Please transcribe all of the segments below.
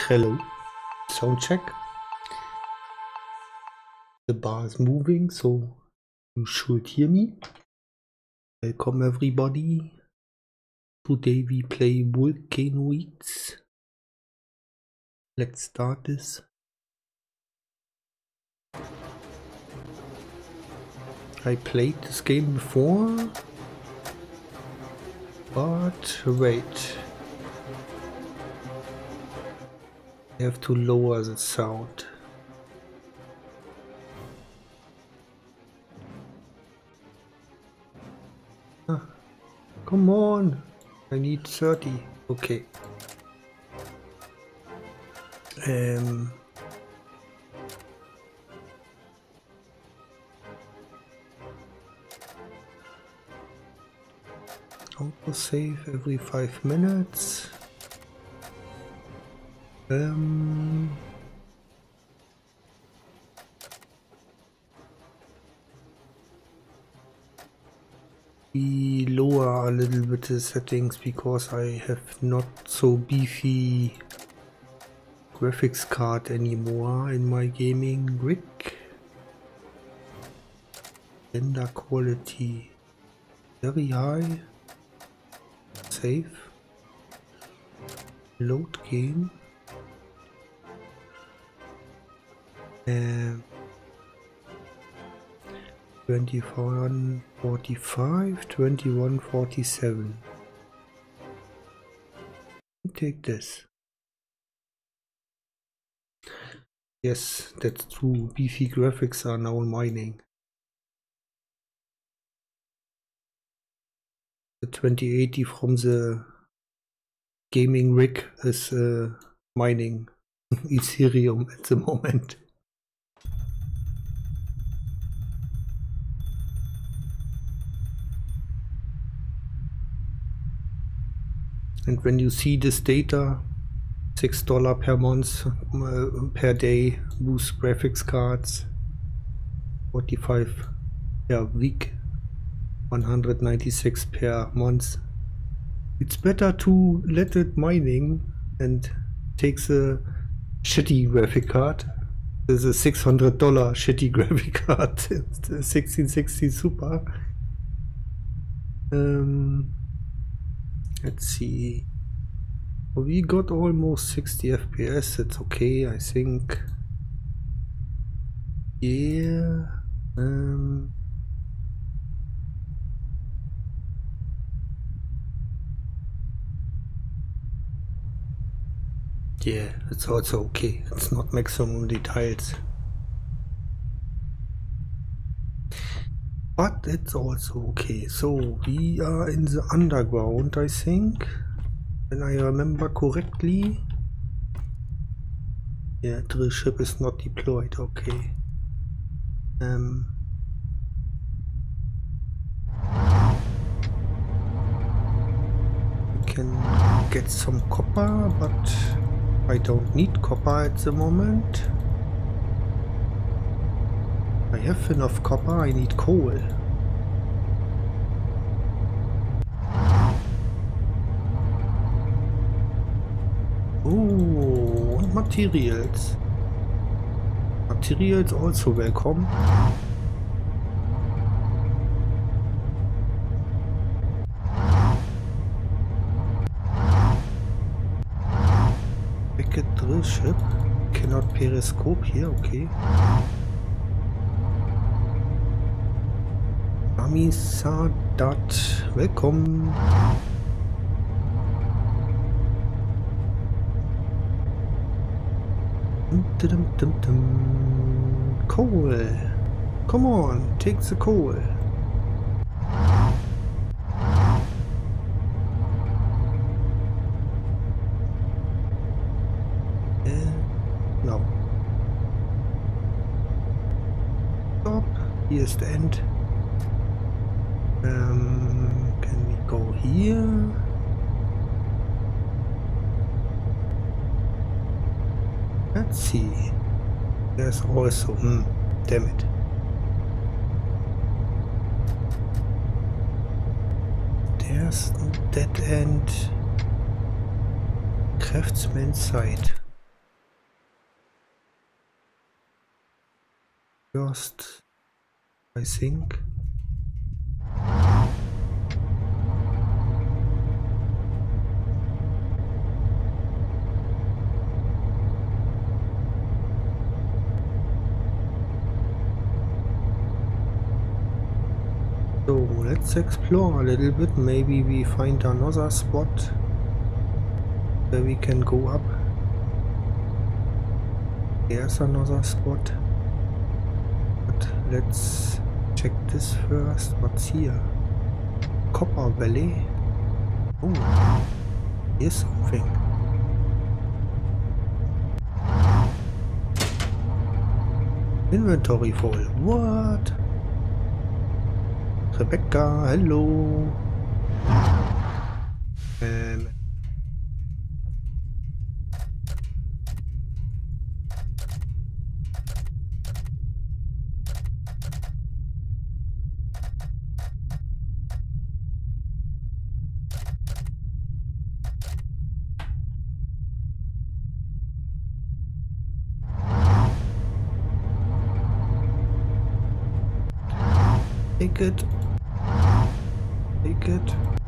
Hello, sound check. The bar is moving, so you should hear me. Welcome everybody. Today we play Volcanoids. Let's start this. I played this game before, but wait. I have to lower the sound. Come on, I need 30. Okay. Autosave every 5 minutes. We lower a little bit the settings because I have not so beefy graphics card anymore in my gaming rig. Render quality very high. Save. Load game. 2145, 2147. Take this. Yes, that's true. Beefy graphics are now mining. The 2080 from the gaming rig is mining Ethereum at the moment. And when you see this data, $6 per month, per day, boost graphics cards, 45 per week, 196 per month. It's better to let it mining and take the shitty graphic card. There's a $600 shitty graphic card, the 1660 Super. Let's see. We got almost 60 FPS. That's okay, I think. Yeah. Yeah, it's also okay. It's not maximum details. But it's also okay. So we are in the underground, I think. When I remember correctly. Yeah, drill ship is not deployed, okay. We can get some copper, but I don't need copper at the moment. I have enough copper, I need coal. Oh, and materials. Materials also welcome. Packet drill ship. Cannot periscope here, okay. Sadat, welcome. Coal. Come on, take the coal. No. Stop. Here's the end. Can we go here? Let's see. There's also damn it. There's dead end. Craftsman site. first, I think. So let's explore a little bit. Maybe we find another spot where we can go up. There's another spot. But let's check this first. What's here? Copper Valley. Oh, here's something. Inventory full. What? Rebecca, hello. Take it. Take it.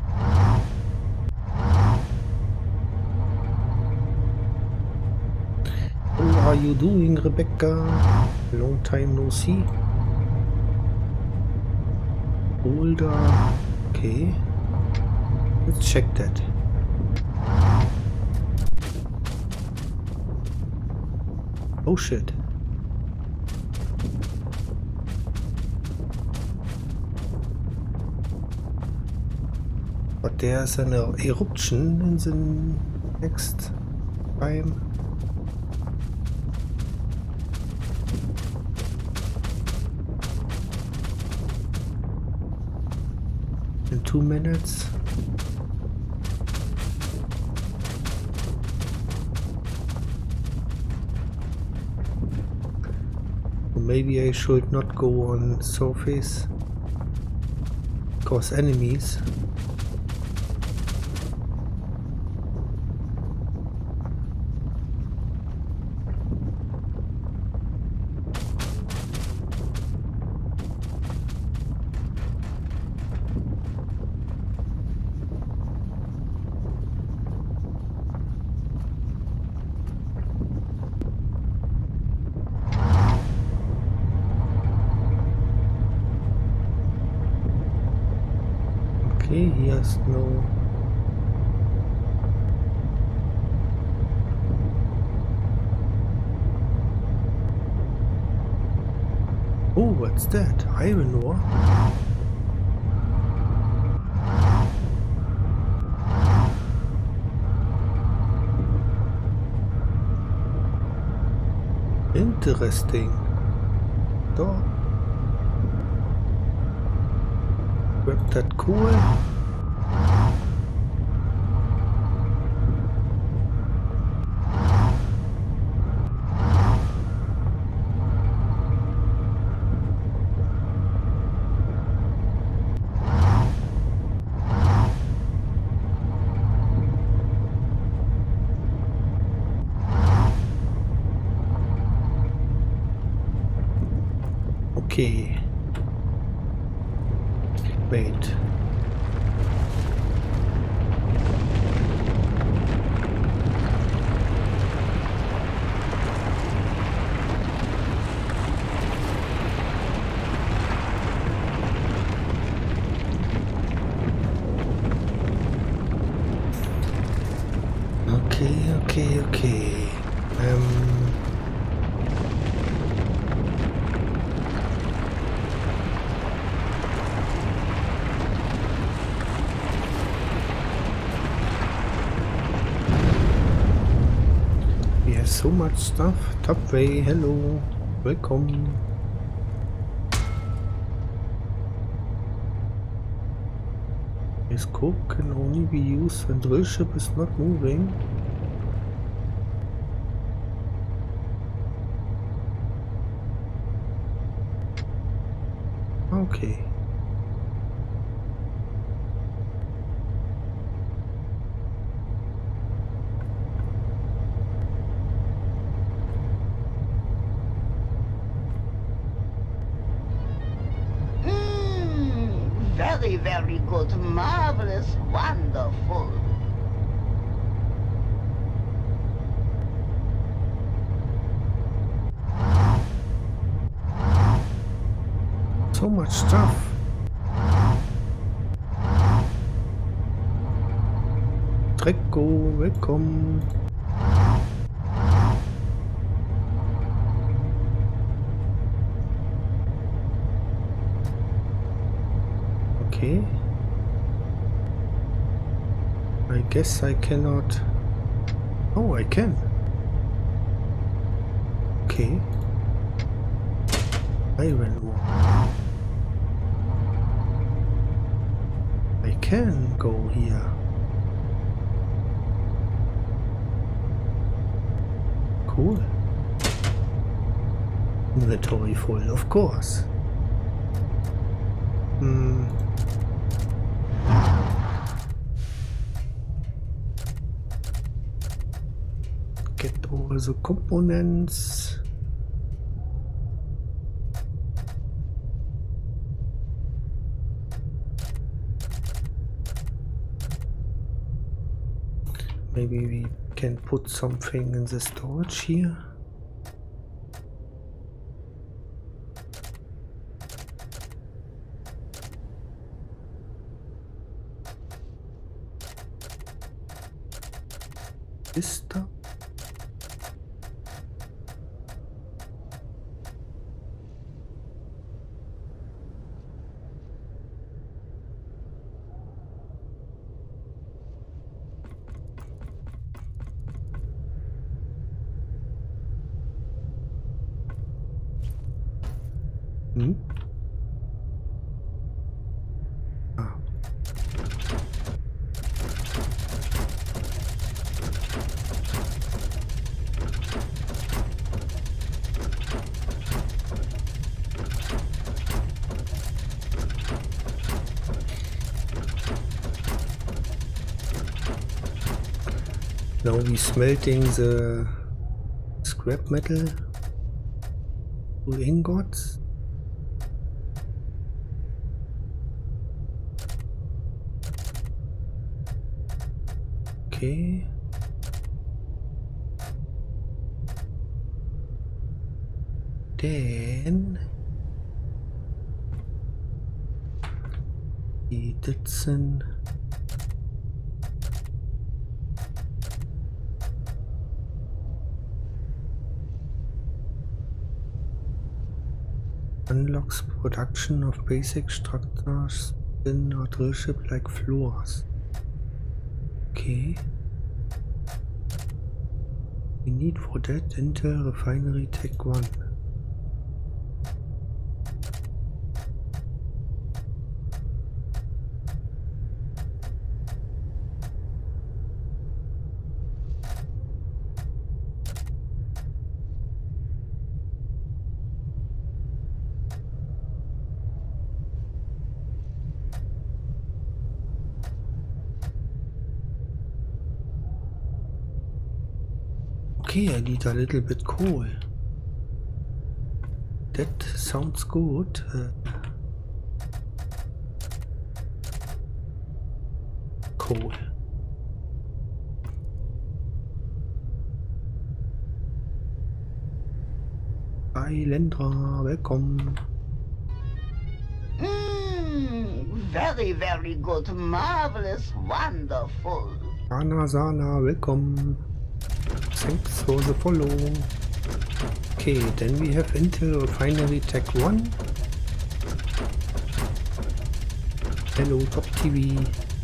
How are you doing, Rebecca? Long time no see. Boulder. Okay. Let's check that. Oh shit. But there's an eruption in the next time. In 2 minutes. Maybe I should not go on surface. Cause enemies. Okay, here's no... Oh, what's that? Iron ore? Interesting. So. Grab that cool. Okay. Wait. Okay. We have so much stuff. Topway, hello. Welcome. This scope can only be used when drill ship is not moving. Okay. very, very good, marvelous, wonderful. So much stuff. Drecko, willkommen. Okay. I guess I cannot... Oh, I can. Okay. Iron ore. I can go here. Cool. Inventory full, of course. Get all the components. Maybe we can put something in the storage here. This stuff. Ah. Now we smelting the scrap metal to ingots. Okay. Then die Ditzen. Unlocks production of basic structures in or drill ship like floors. Okay. We need for that Intel Refinery Tech 1. Okay, I need a little bit coal. That sounds good. Coal. Hi Lendra, welcome. Very, very good, marvelous, wonderful. Sana, welcome. Thanks for the follow. Okay, then we have Intel Refinery Tech 1. Hello, Top TV.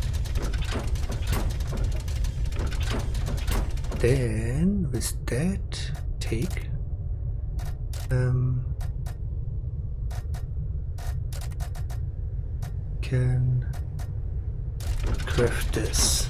Then, with that, take can craft this.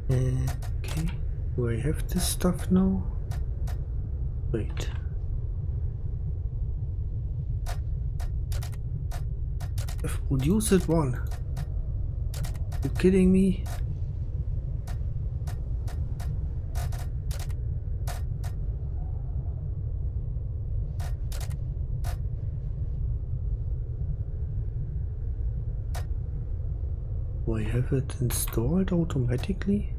Okay, do I have this stuff now? Wait. I've produced one. You kidding me? Do I have it installed automatically?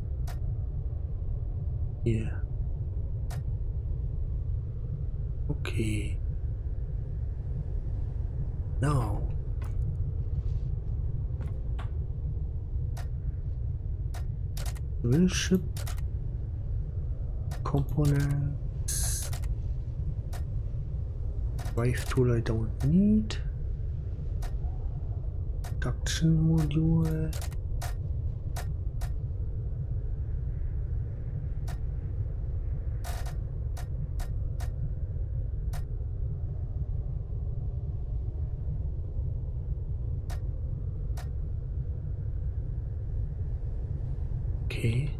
Yeah. Okay. Now. Will ship components. Drive tool I don't need. Production module. Okay.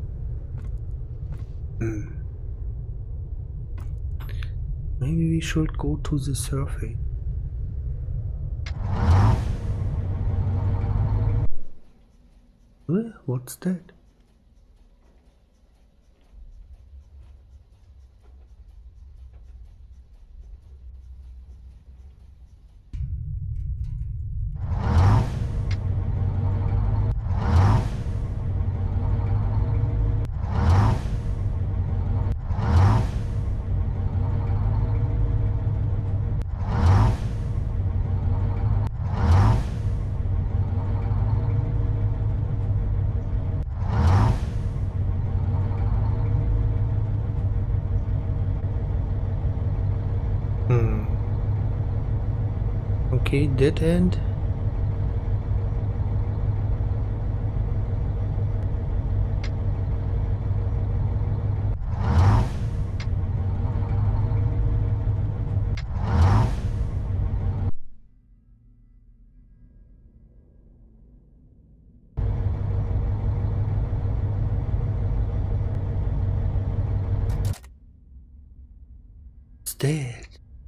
Maybe we should go to the survey. What's that? Okay, dead end. It's dead.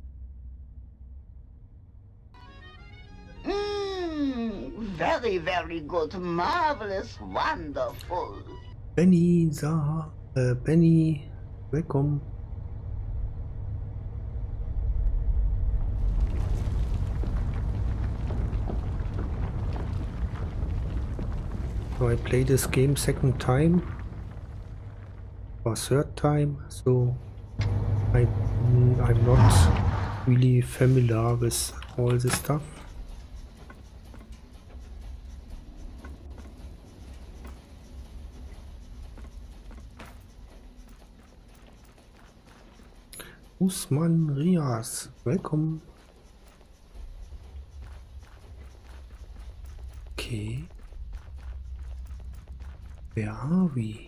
Very, very good. Marvelous. Wonderful. Benny, Zaha, Benny, welcome. So I play this game second time or third time, so I'm not really familiar with all this stuff. Usman Rias, welcome. Okay. Where are we?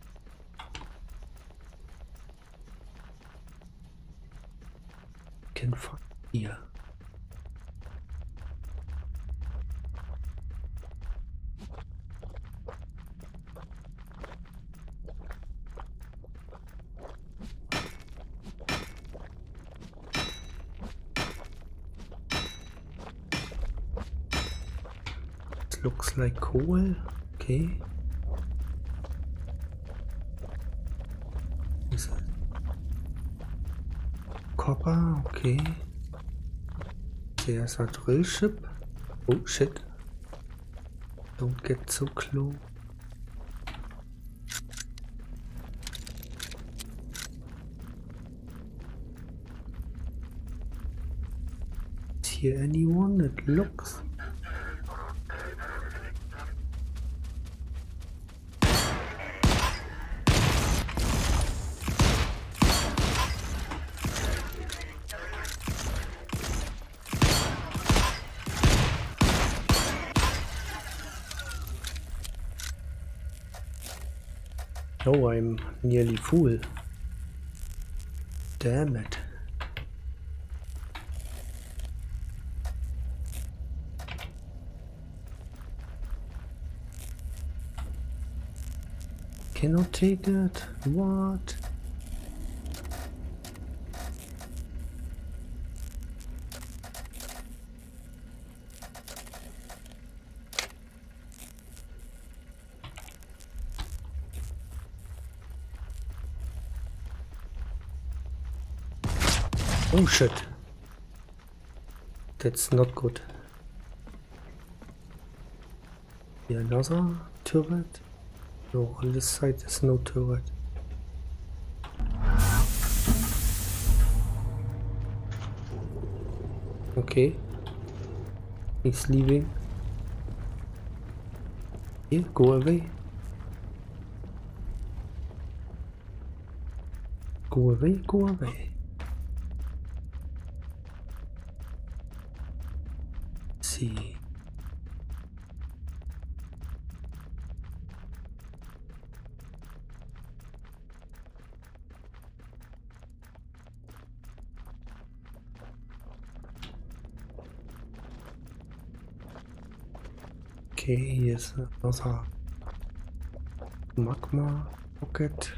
Can find here. It looks like coal. Okay. Is it copper? Okay. There's a drill ship. Oh shit. Don't get so close. Is here anyone? It looks. Oh, I'm nearly full. Damn it. Cannot take it. What? Oh shit. That's not good. Here another turret? No, on this side there's no turret. Okay. He's leaving. Here, go away. Go away, go away. Let's see. Okay, here's another magma pocket.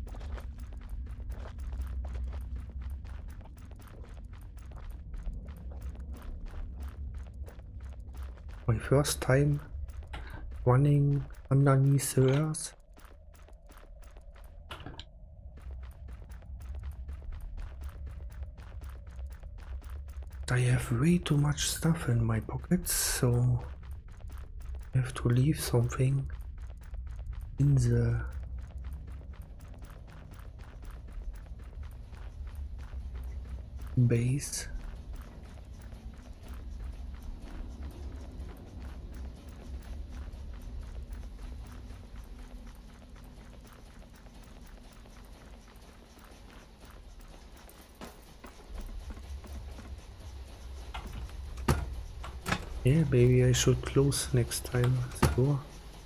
My first time running underneath the earth. I have way too much stuff in my pockets, so I have to leave something in the base. Yeah, maybe I should close next time the door.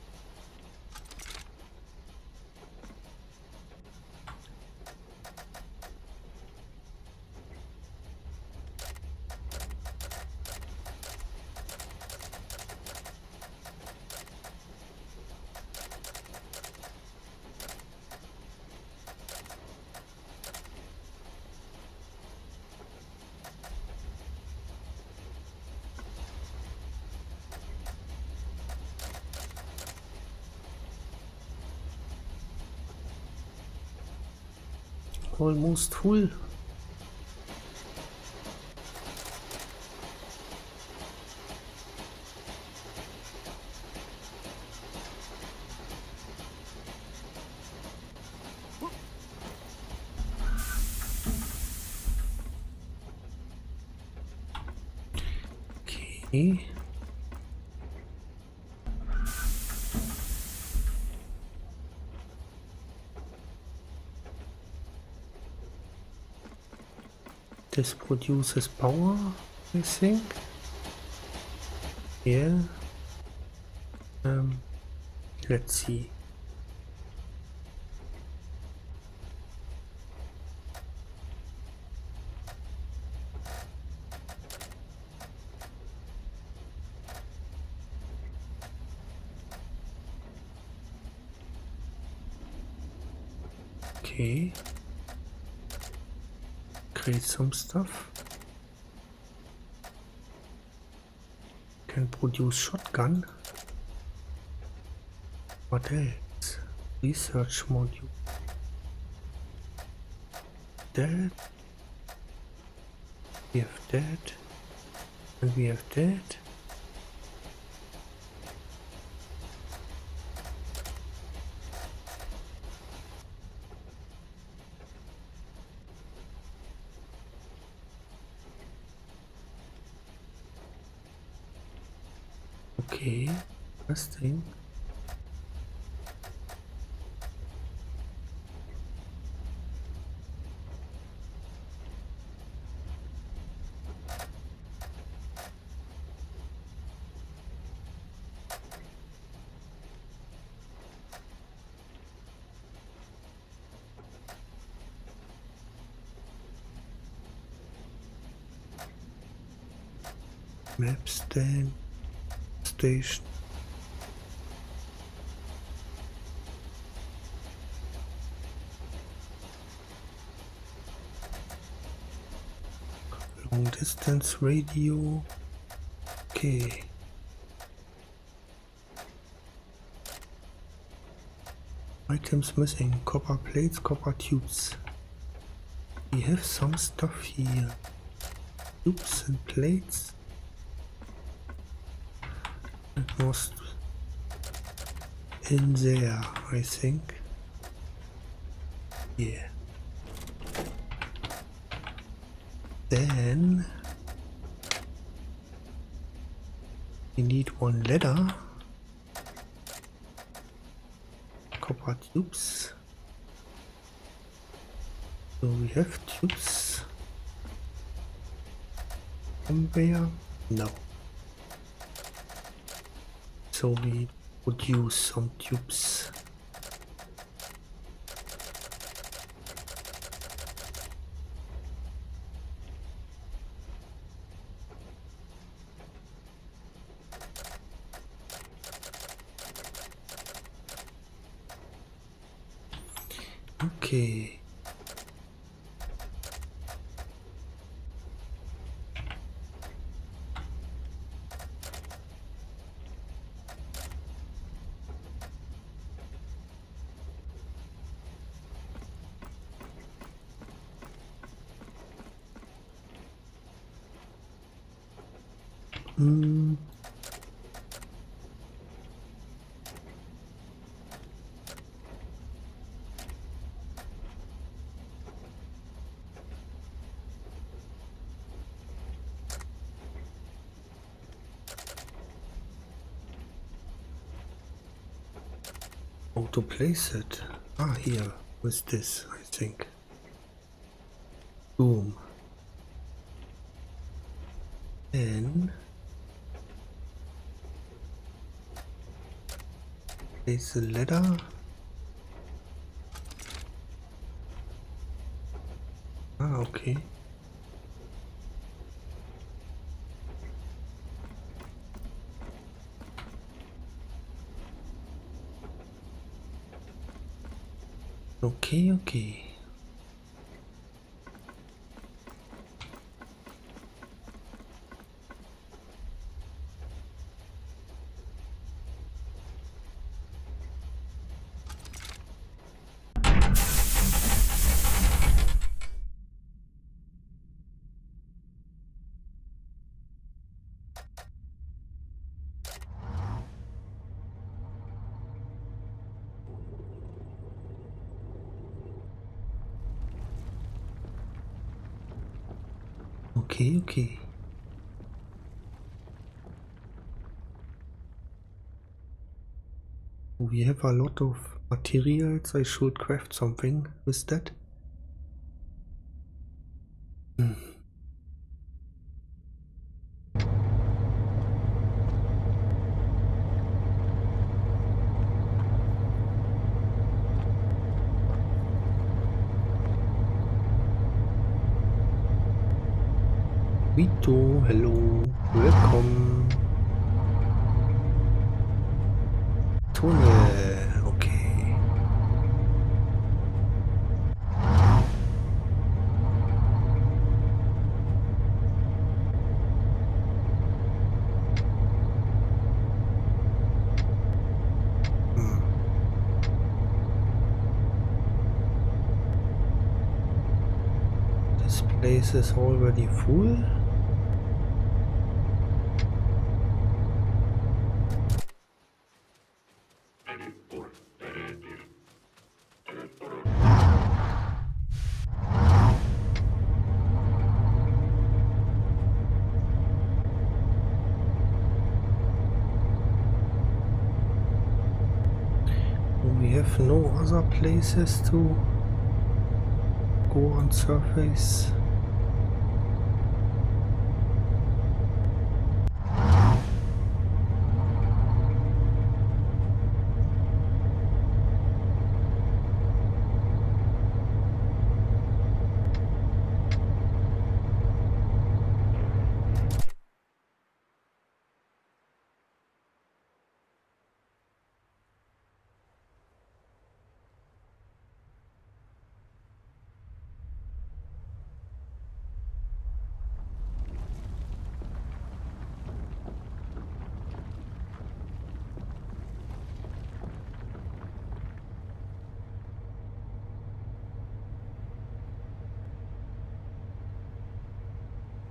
Almost full. Okay. This produces power, I think. Yeah. Let's see. Okay. Create some stuff. Can produce shotgun. What else? Research module. That. We have that. And we have that. Okay, first thing. Map stand station. long distance radio. Okay. Items missing. Copper plates, copper tubes. We have some stuff here. Tubes and plates. It must in there, I think. Yeah. Then we need one ladder. Copper tubes. So we have tubes. Somewhere? No. So we would use some tubes. Okay. How to place it? Ah, here with this, I think. Boom. Then place the ladder. Ah, okay. Okay. Okay. We have a lot of materials. I should craft something with that. Vito, hello, welcome. Tunnel, okay. This place is already full. We have no other places to go on surface.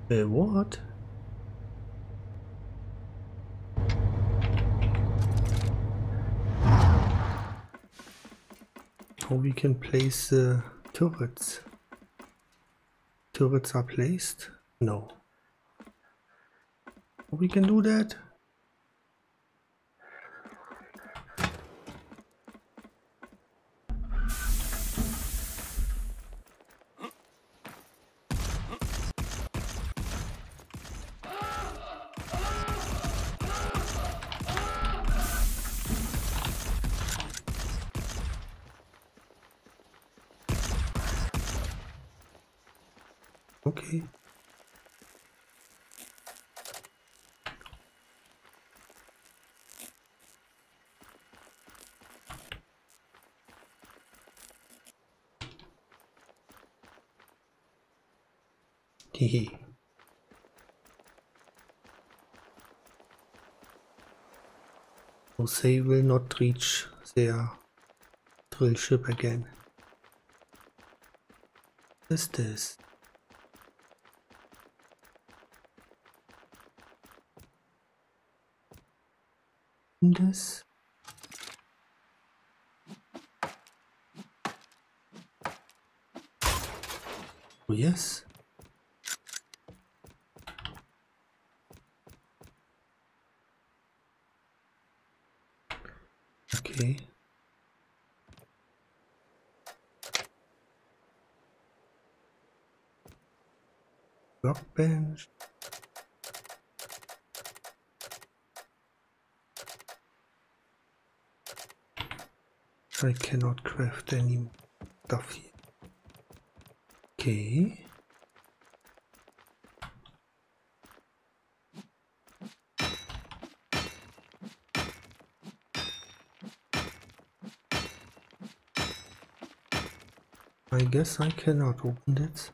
What? How we can place the turrets? Turrets are placed? No. We can do that? Okay. Hehe. So they will not reach their drill ship again. What is this? This? Oh yes. Okay. Workbench. I cannot craft any stuff here. Okay. I guess I cannot open it.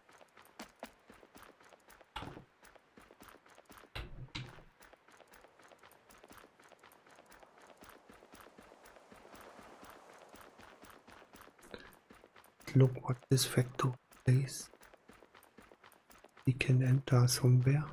Look what this factory is. We can enter somewhere.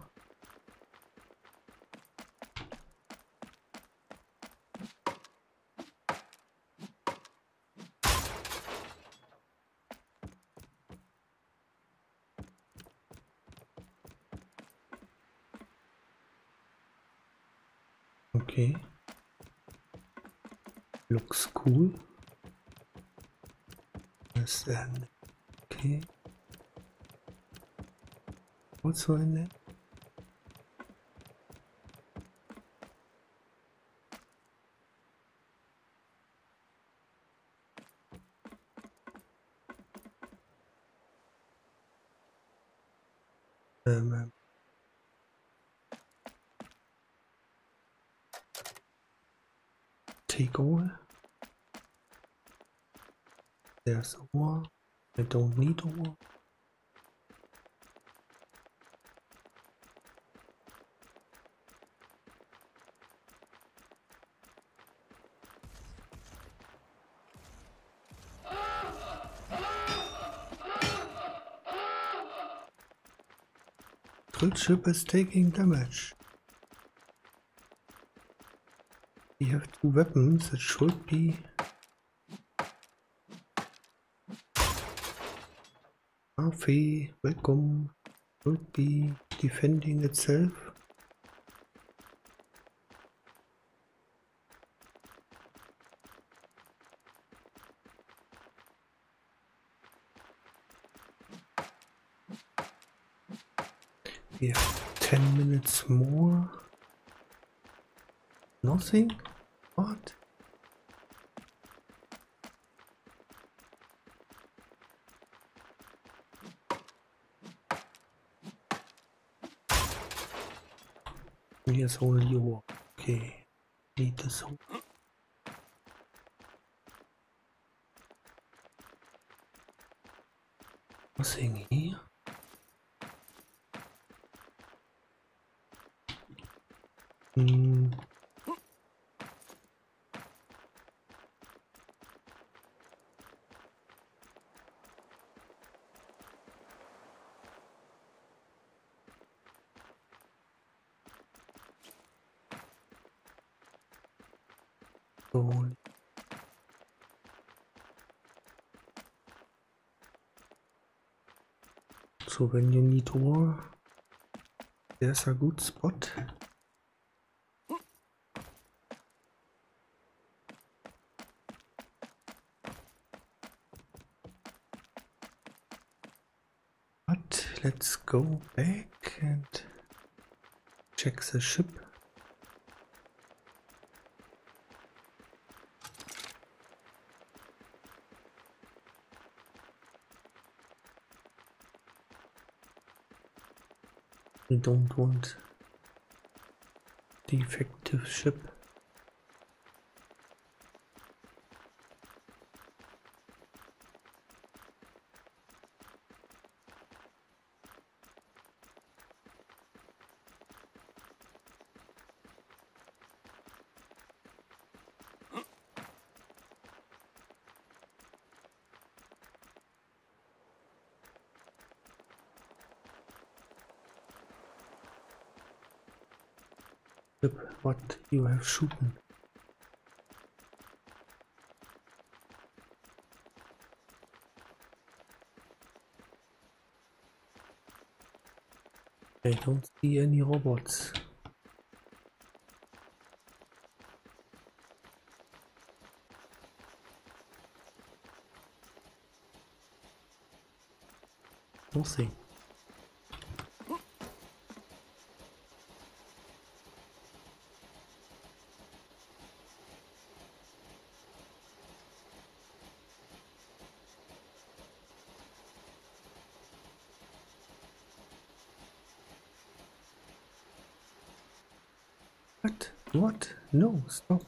Okay. Looks cool. Yes, and okay. Also in there. Take all. There's ore. I don't need ore. Drill ship is taking damage. We have two weapons. It should be. Harvey, welcome. Should be defending itself. We have 10 minutes more. Nothing? What? Here's only ore. Okay. Need this ore. Nothing here. slowly. So when you need ore, there's a good spot. But let's go back and check the ship. We don't want defective ship. What you have shooten. I don't see any robots. Nothing. What? What? No, stop.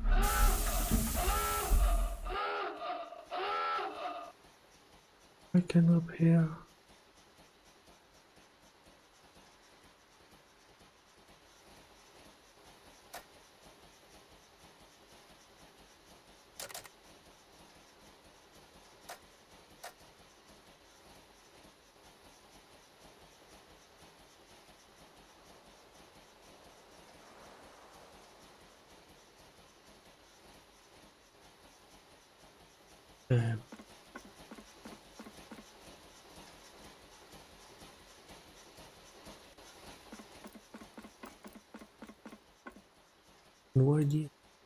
I can repair. No idea.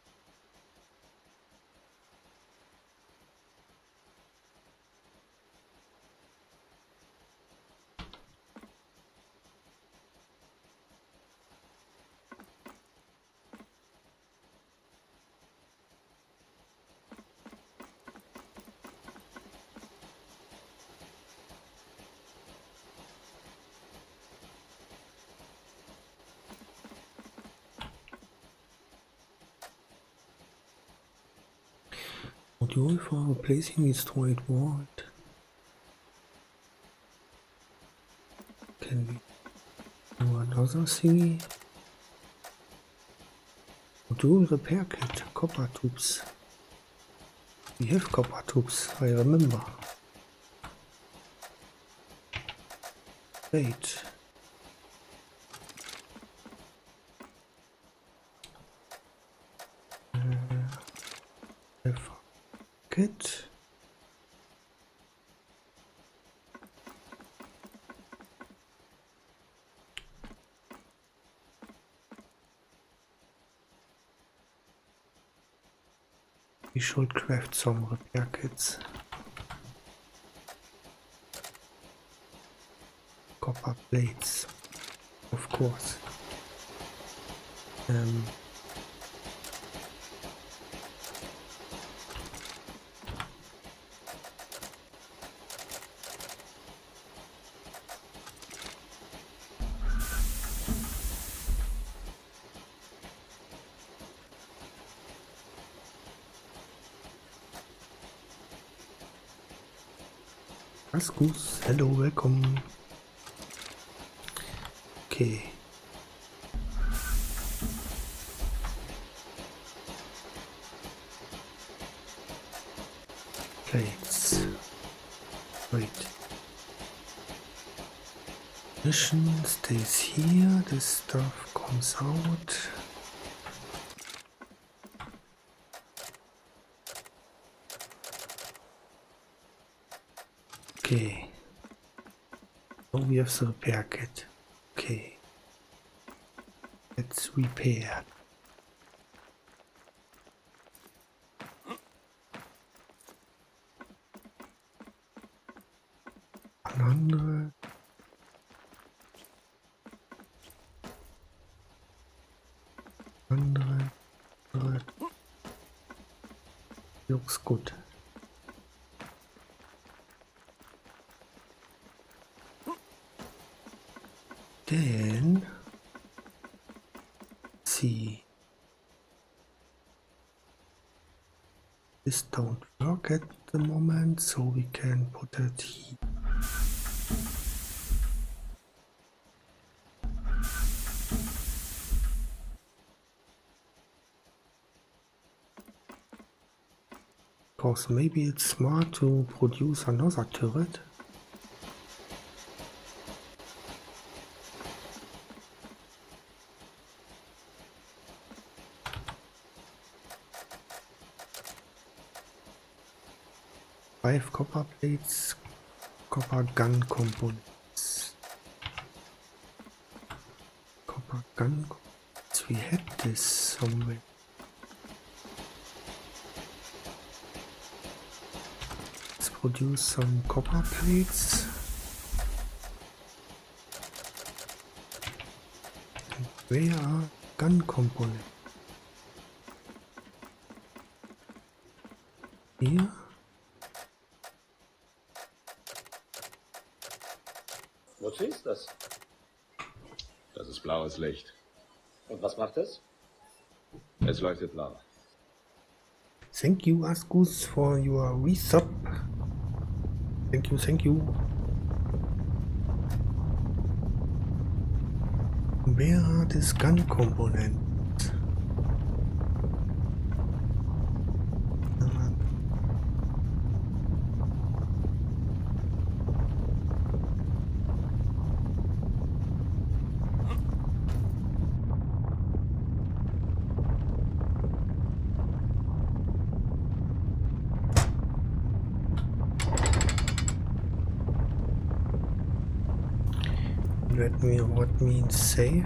Module for replacing destroyed world. Can we do another thingy? Module repair kit, copper tubes. We have copper tubes, I remember. Wait. Kit. We should craft some repair kits. Copper plates, of course. Raskus, hello, welcome. Okay. Plates. Wait. Mission stays here, this stuff comes out. Okay. So we have the repair kit. Okay. Let's repair. 100. Looks good. Then see, this don't work at the moment, so we can put it here. Because maybe it's smart to produce another turret. Five copper plates, copper gun components. Copper gun components. We had this somewhere. Let's produce some copper plates. And where are gun components? Here. Wozu ist das? Das ist blaues Licht. Und was macht es? Es leuchtet blau. Thank you, Askus, for your resub. Thank you, thank you. Where are these gun components? What means safe?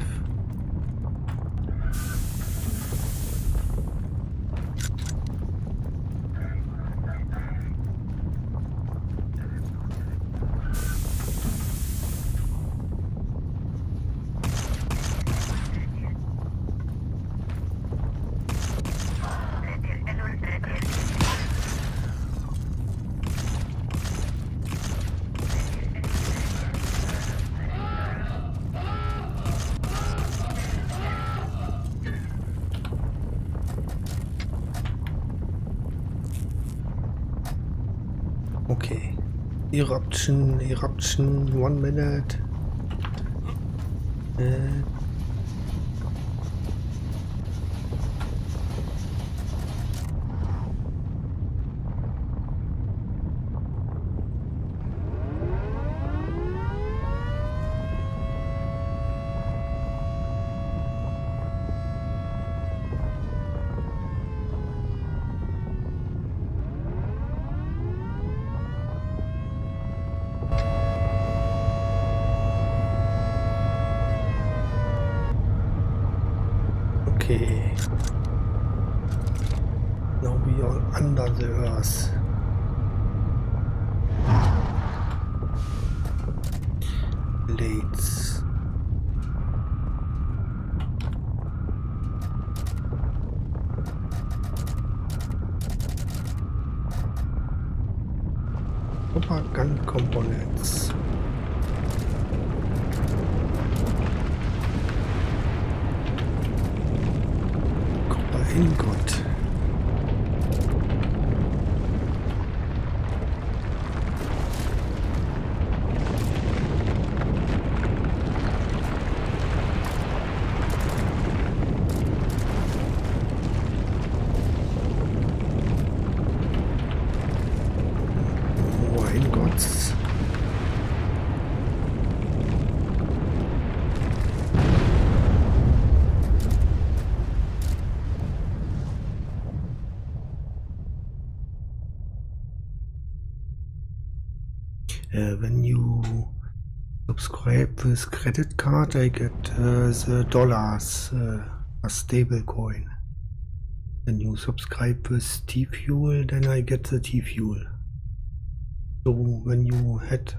Okay. Eruption, 1 minute. Okay. Now we are under the earth. Blades. Copper gun components. Ingot. More ingots. When you subscribe with credit card, I get the dollars, a stable coin. When you subscribe with T-Fuel, then I get the T-Fuel. So when you had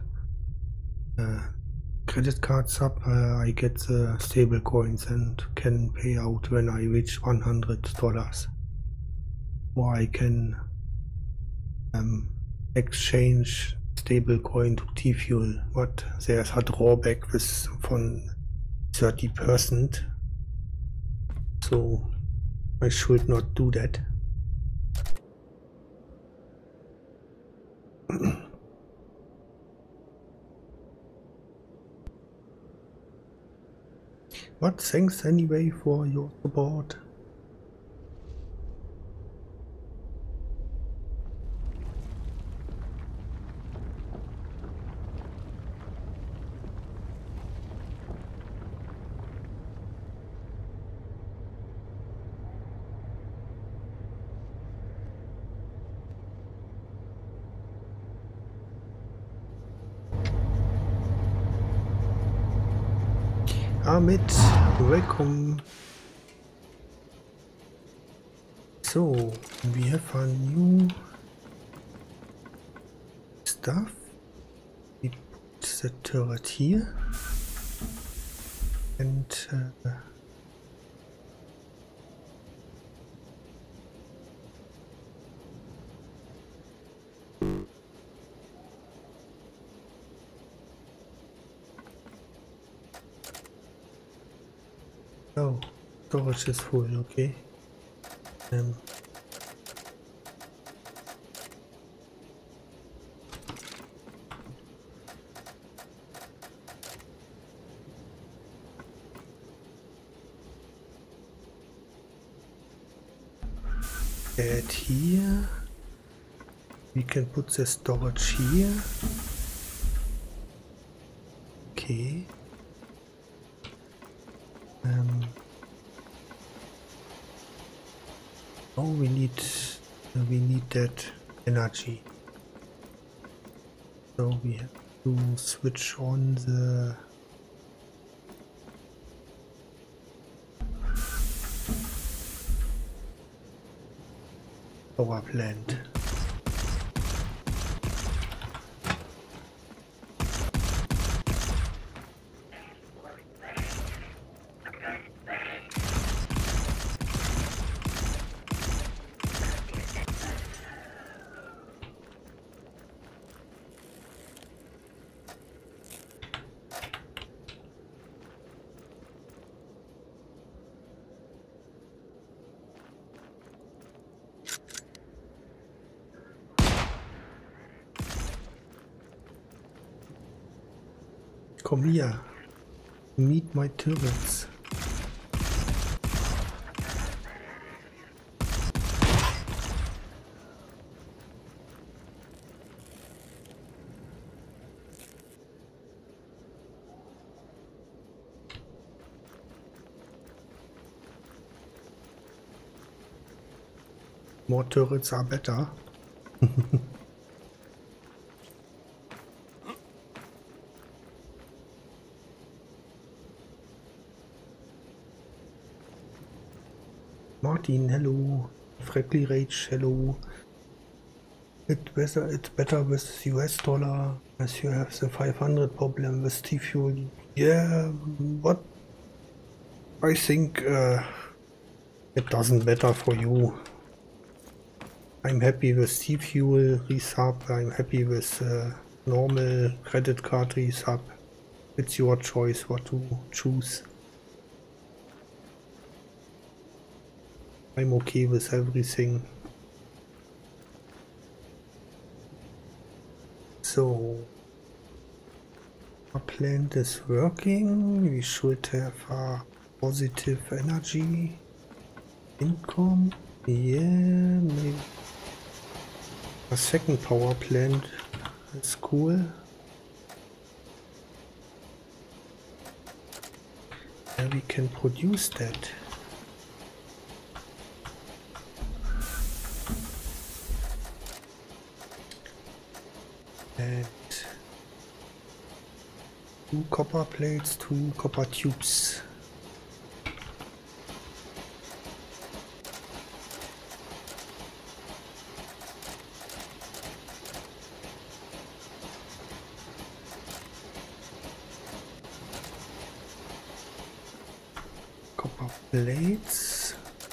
credit card sub, I get the stable coins and can pay out when I reach $100. Or I can exchange stable coin to T-Fuel, but there's a drawback with from 30%. So I should not do that. But thanks anyway for your support. Amit, welcome. So, we have a new stuff. We put the turret here. And oh, storage is full, okay. Add here. We can put the storage here. Okay. Oh, we need that energy. So we have to switch on the power plant. Come here, meet my turrets. More turrets are better. Martin, hello. Freckly Rage, hello. It's better with US dollar as you have the 500 problem with T-Fuel. Yeah, but I think it doesn't matter for you. I'm happy with T-Fuel resub. I'm happy with normal credit card resub. It's your choice what to choose. I'm okay with everything. So our plant is working. We should have a positive energy income. Yeah, maybe a second power plant is cool. And we can produce that. And 2 copper plates, 2 copper tubes. Copper plates.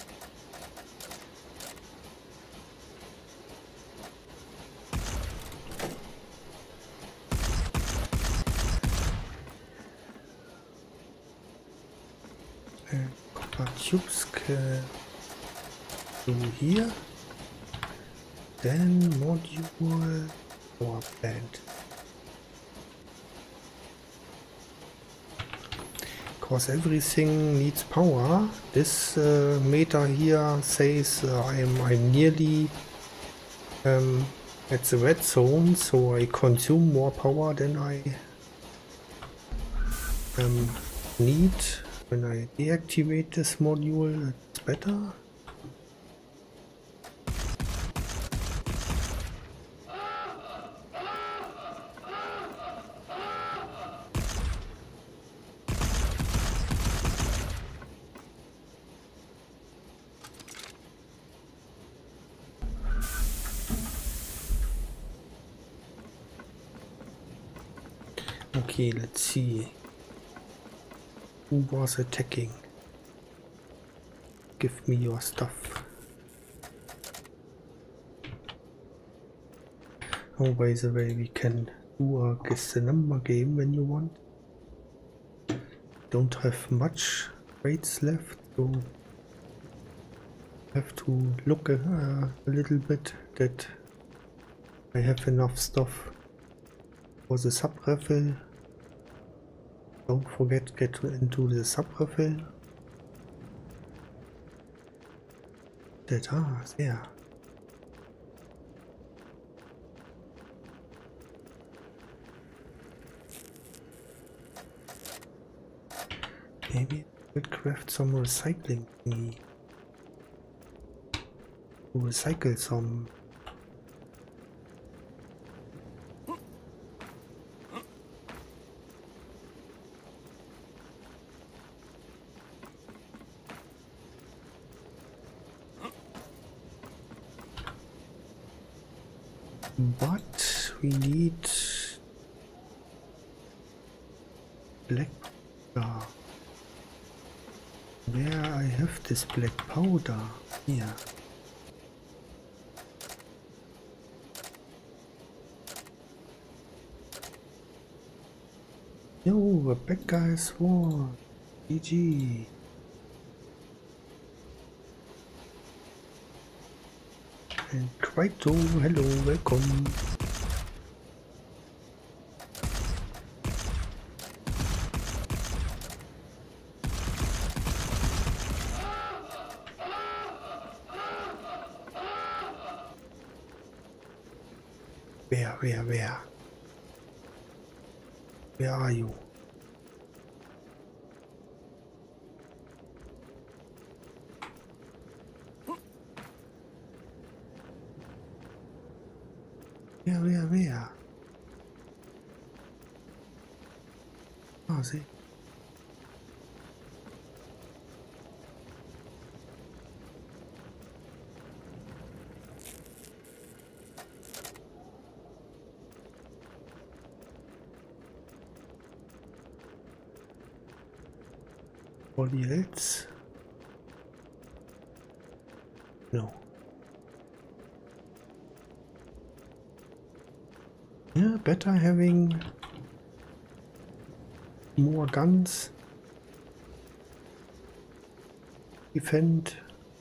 Copper tubes go here. Then module power plant. Because everything needs power. This meter here says I'm nearly at the red zone, so I consume more power than I need. When I deactivate this module, it's better. Okay, let's see. Who was attacking? Give me your stuff. Oh, by the way, we can do a guess the number game when you want. Don't have much rates left, so have to look a little bit that I have enough stuff for the sub-raffle. Don't forget, get into the sub-raffle. That, there. Maybe I could craft some recycling thingy. To recycle some. But we need black powder. Where I have this black powder? Here. Yo, Rebecca has won. GG. And Quito, hello, welcome. Where? Where are you? Where? Oh, see. Anybody else? No. Yeah, better having more guns. Defend.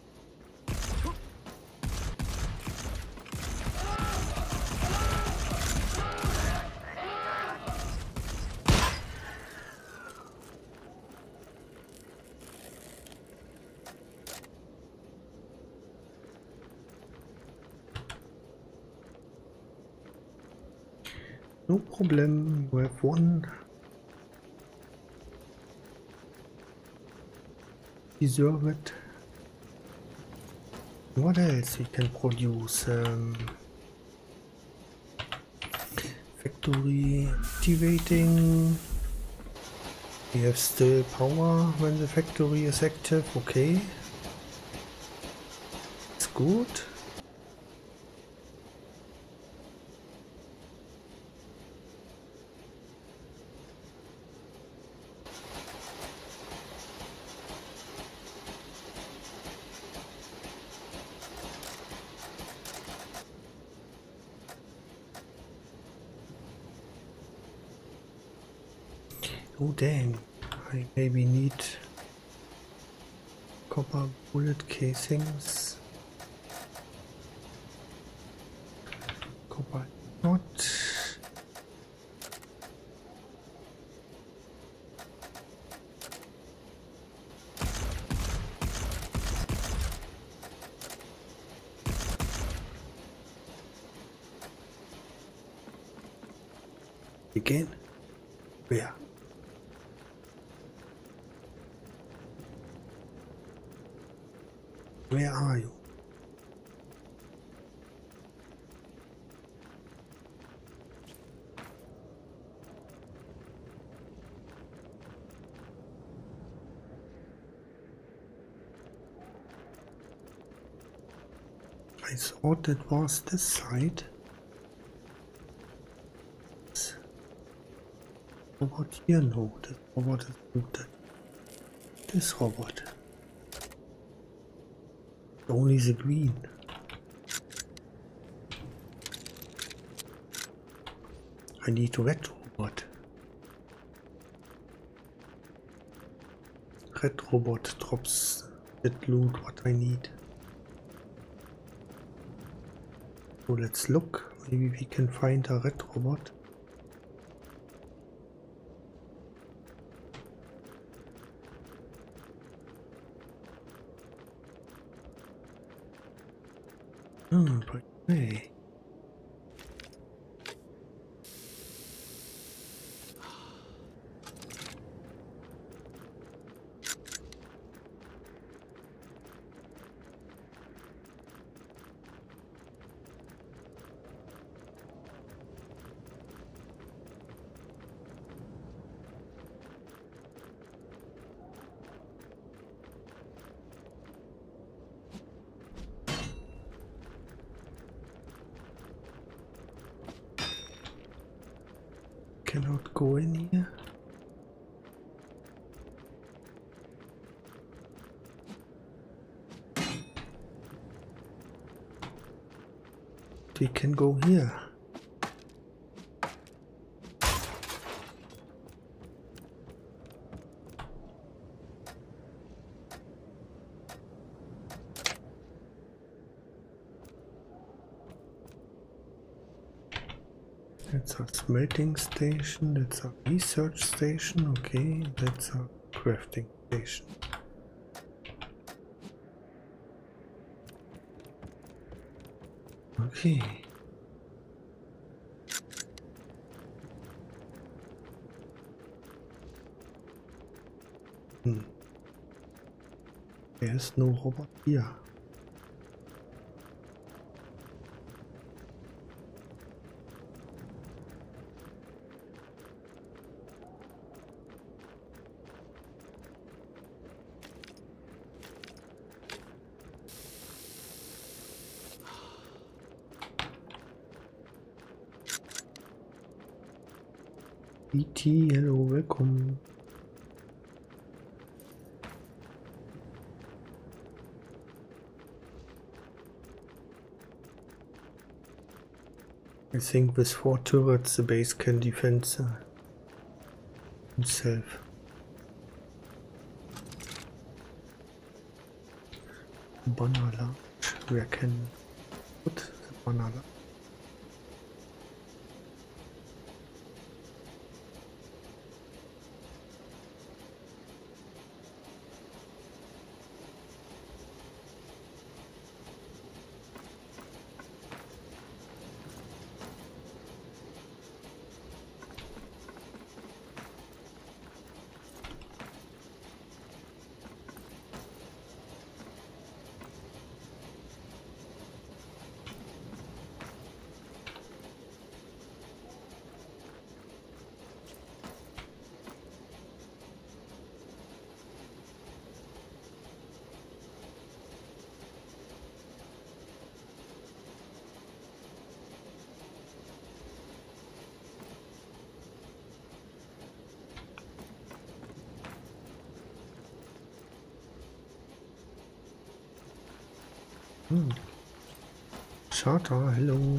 No problem, you have one. Deserve it. What else we can produce? Factory activating. We have still power when the factory is active, okay. It's good. Oh dang, I maybe need copper bullet casings. Copper not. Again? Where? Where are you? I thought it was this side. Robot here? No, this robot is looted. This robot. Only the green. I need red robot. Red robot drops that loot what I need. So let's look. Maybe we can find a red robot. But hey. Cannot go in here. We can go here. That's a smelting station, that's a research station, okay, that's a crafting station. Okay. There's no robot here. BT, hello, welcome. I think with 4 turrets the base can defend itself. Banner, where can put the banner? Charter, hello.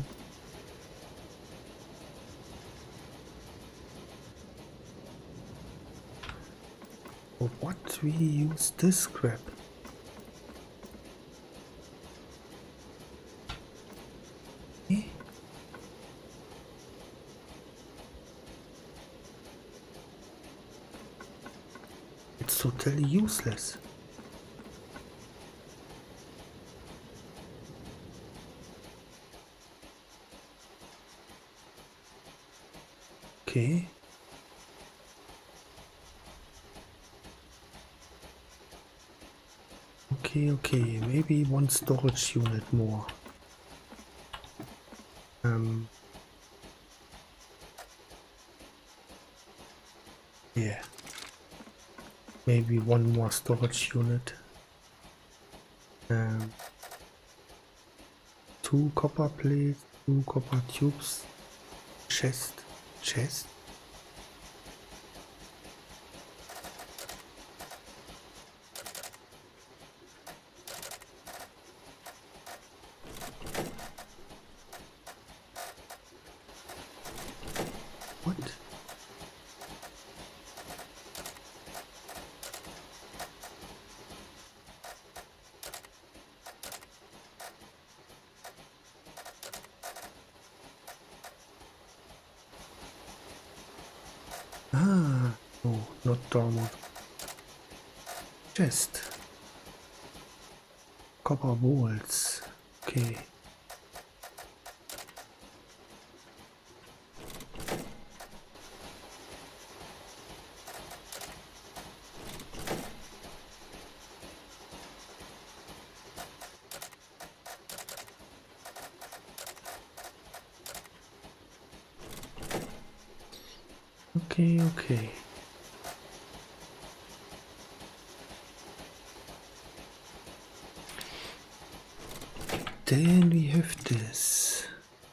For what we use this scrap? Eh? It's totally useless. Okay. Okay, maybe one storage unit more. Yeah. Maybe one more storage unit. 2 copper plates, 2 copper tubes, chest. What? Ah, no, not dormant. Chest. Copper bolts. Okay. Okay. Then we have this.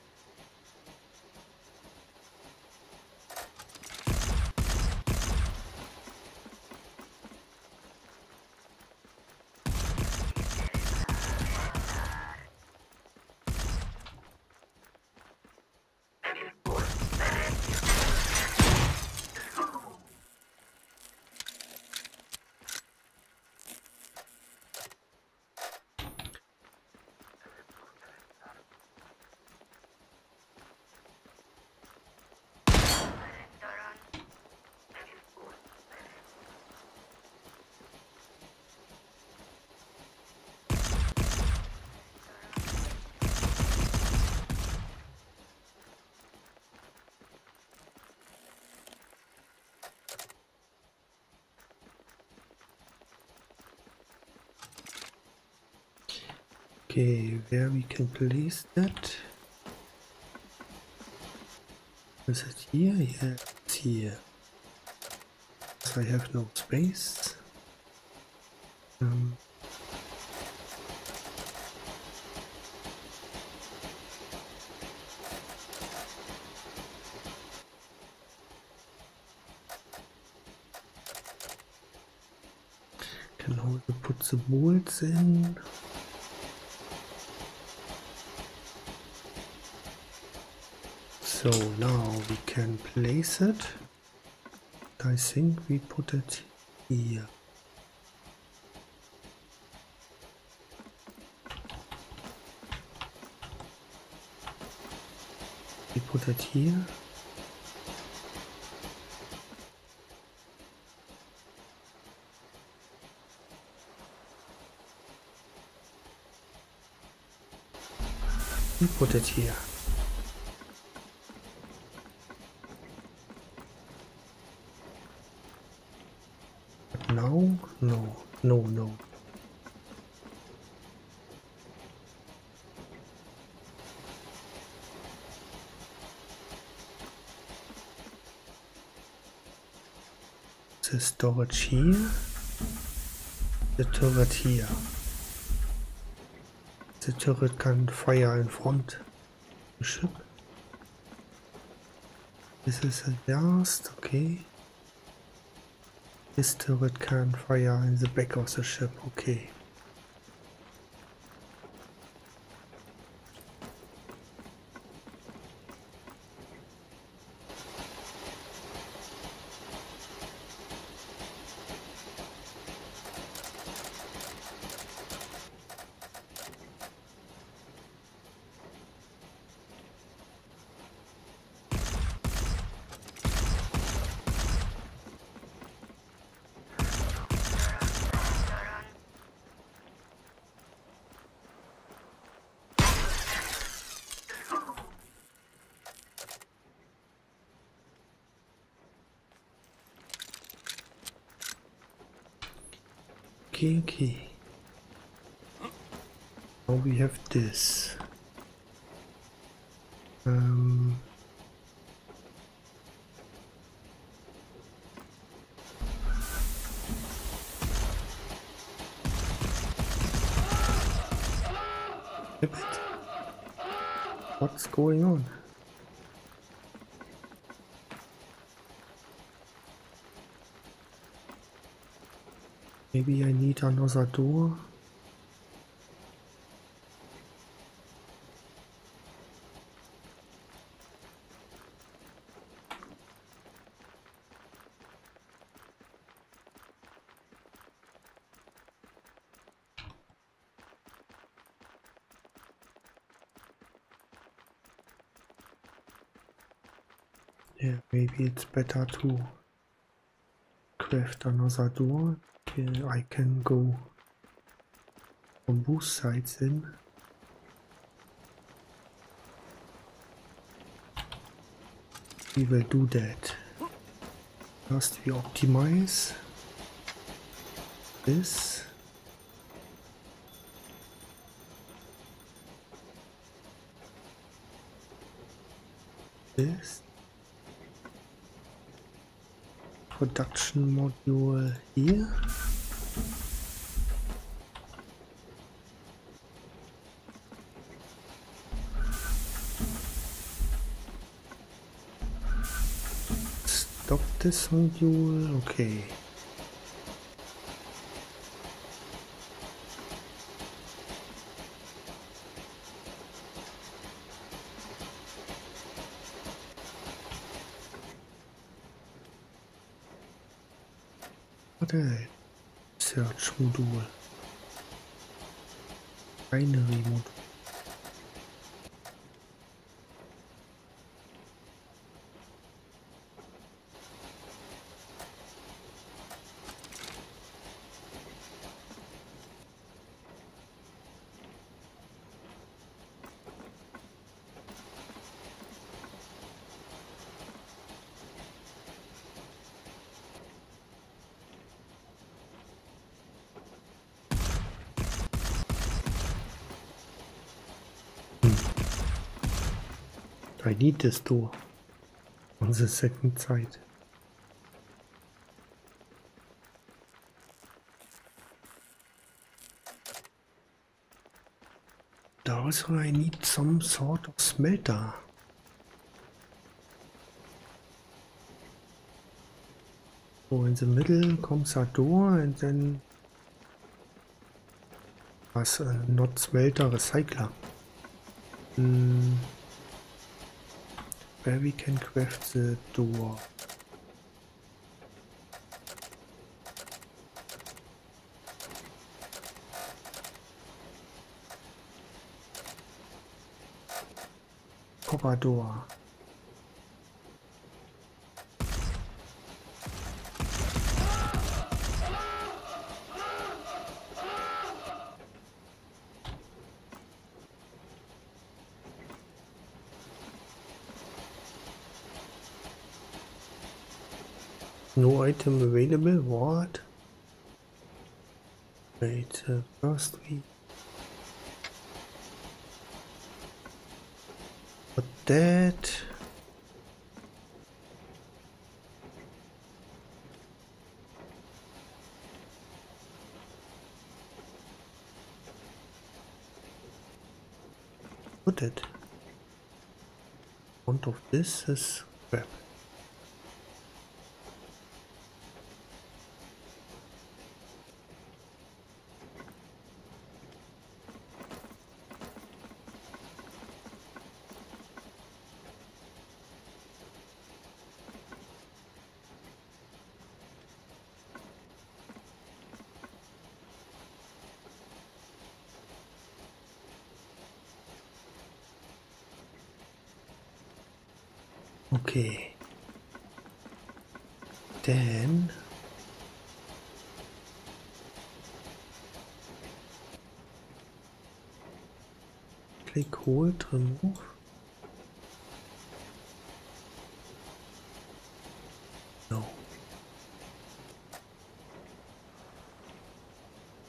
Okay, where we can place that? Is it here? Yeah, it's here. So I have no space. Can also put the bolts in. So now we can place it. I think we put it here. We put it here. We put it here. No. The storage here, the turret here. The turret can fire in front of the ship. This is a blast, okay. This turret can fire in the back of the ship, okay. Okay. Now we have this. Damn it. What's going on? Maybe I need another door. Yeah, maybe it's better to craft another door. Yeah, I can go from both sides in. We will do that. First we optimize this. This. Production module here. Stop this module, okay. Okay. Search module. Binary module. I need this door on the second side. Also I need some sort of smelter. So in the middle comes a door and then was not smelter, recycler. Where we can craft the door. Copper door. No item available, what? Wait, first we... But that... Put it. Front of this is crap. Okay. Then click hold, remove. No.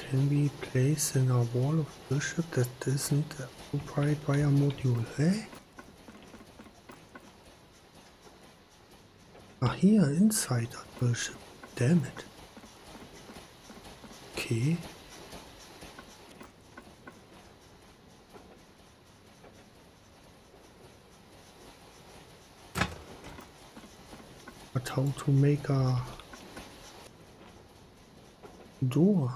can be placed in a wall of bullshit that isn't occupied by a module, eh? Ah, here, inside that bullshit. Damn it. Okay. But how to make a door?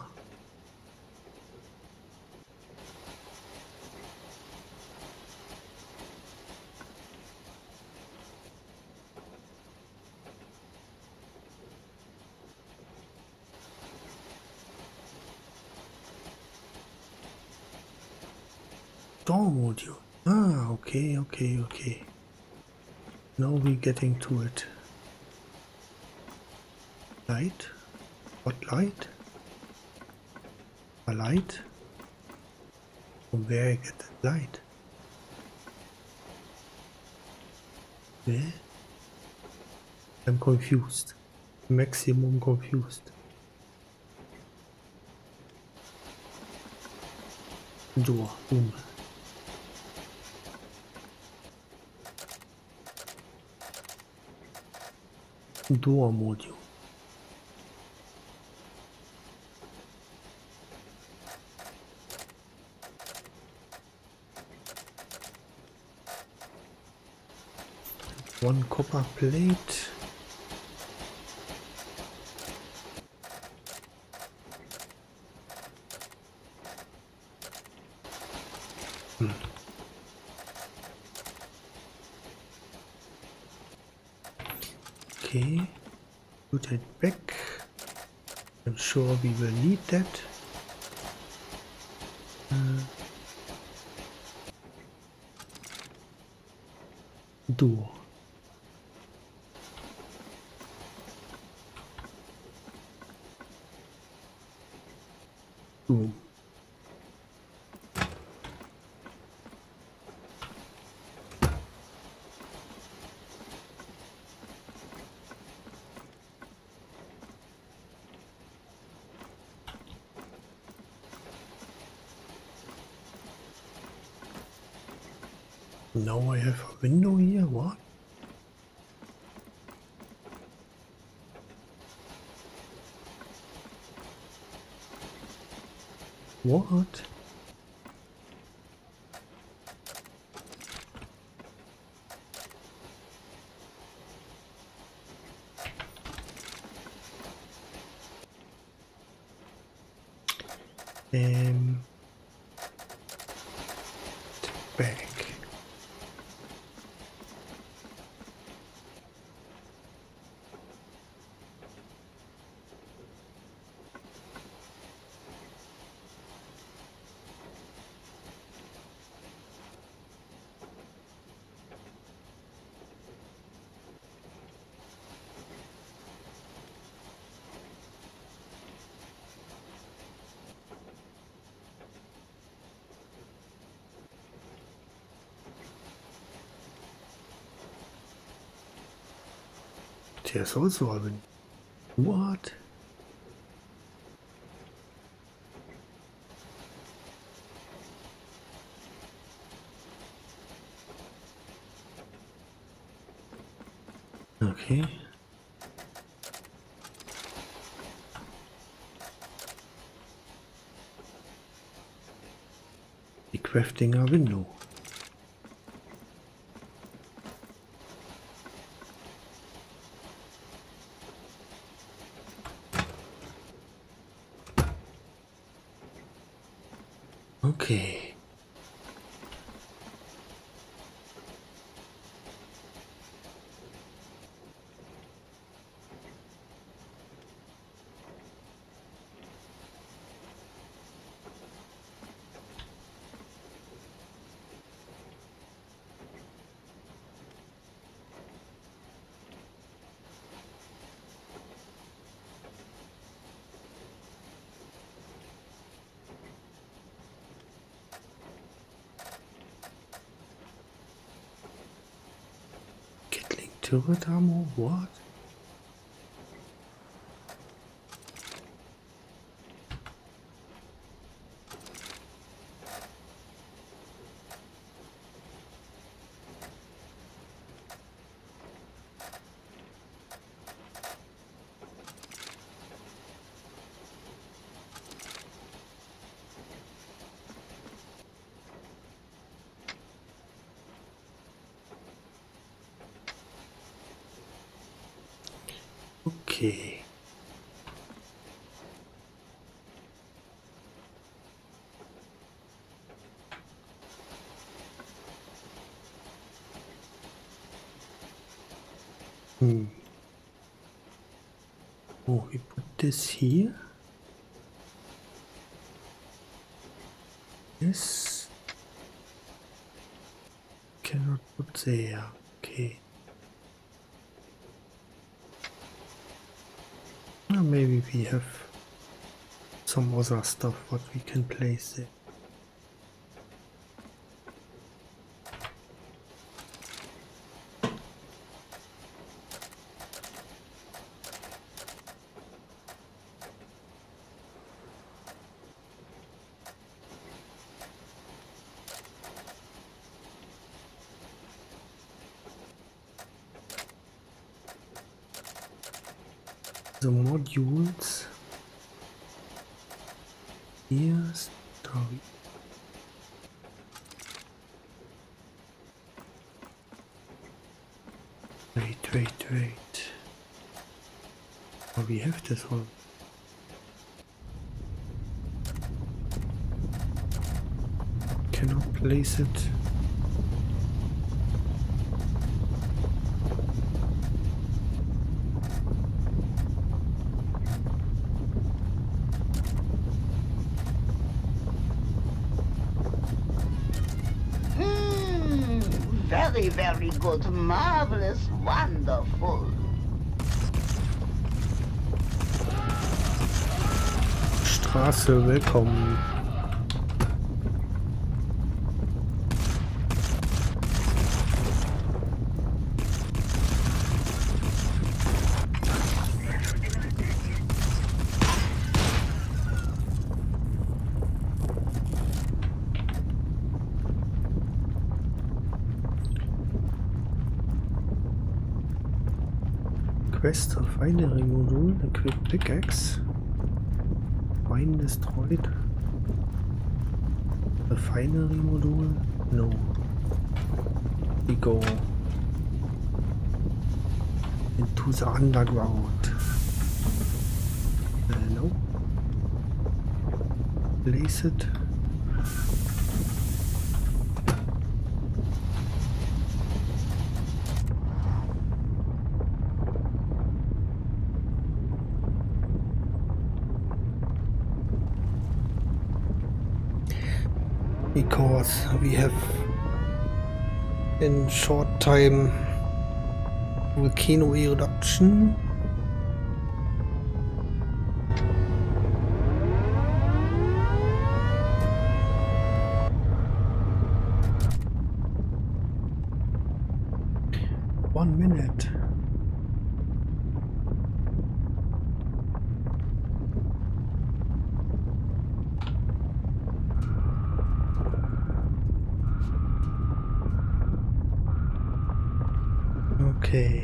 Door module. Ah, okay, okay, okay. Now we're getting to it. Light? What light? A light? From where I get that light? Where? I'm confused. Maximum confused. Door. Boom. Door module. One copper plate. Okay, put it back. I'm sure we will need that. Door. Boom. Now I have a window here, what? What? Back. There's also a window. What? Okay. Crafting a window. Okay. Turret ammo? What? Okay. Oh, we put this here. This cannot put there. Okay. Well, maybe we have some other stuff what we can place there. The modules here story. Wait. Oh, we have this one. Cannot place it. Very, very good. Marvelous. Wonderful. Straße, willkommen. Quest Refinery Module, equip pickaxe. Mine destroyed. Refinery Module? No. We go into the underground. No. Place it. Because we have in short time volcano eruption. One minute. Okay.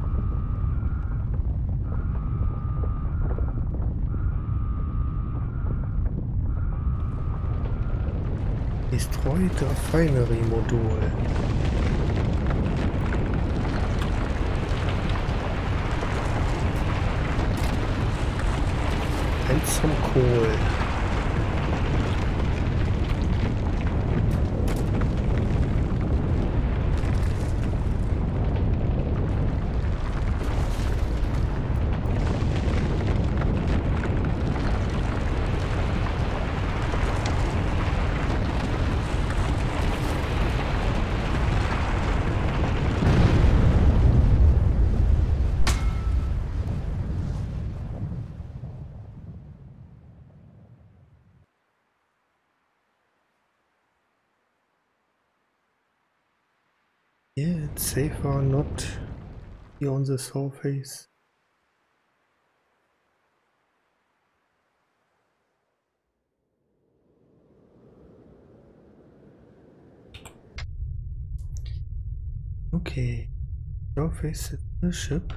Destroy the refinery module. And some coal. Yeah, it's safer not be on the surface. Okay, surface the ship.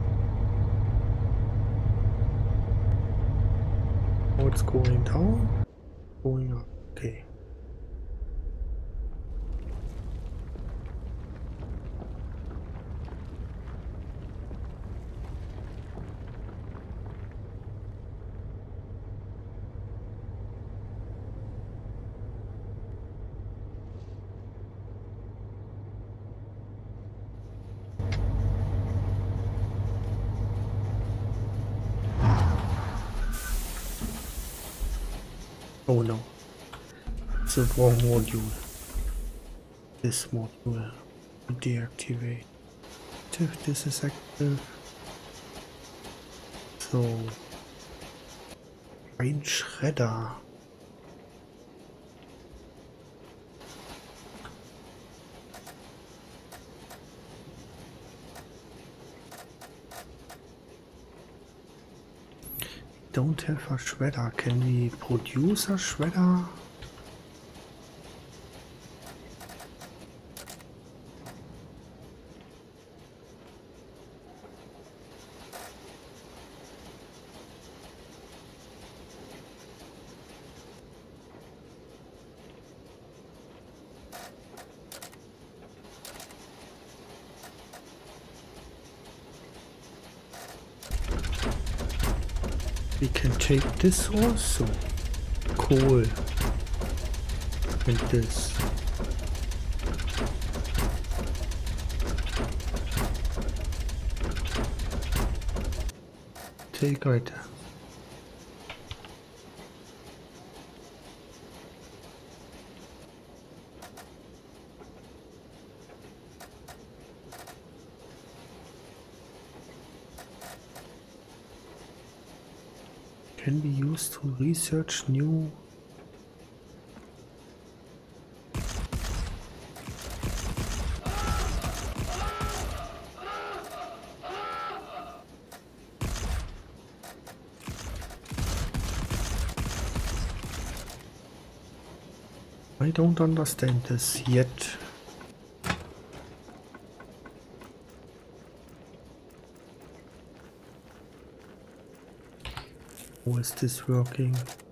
What's going down? going on? Okay. Oh no, it's the wrong module. This module, deactivate. If this is active, so ein Shredder. Don't have a shredder. Can we produce a shredder? We can take this also. Coal. And this. Take it. Can be used to research new I don't understand this yet. How is this working?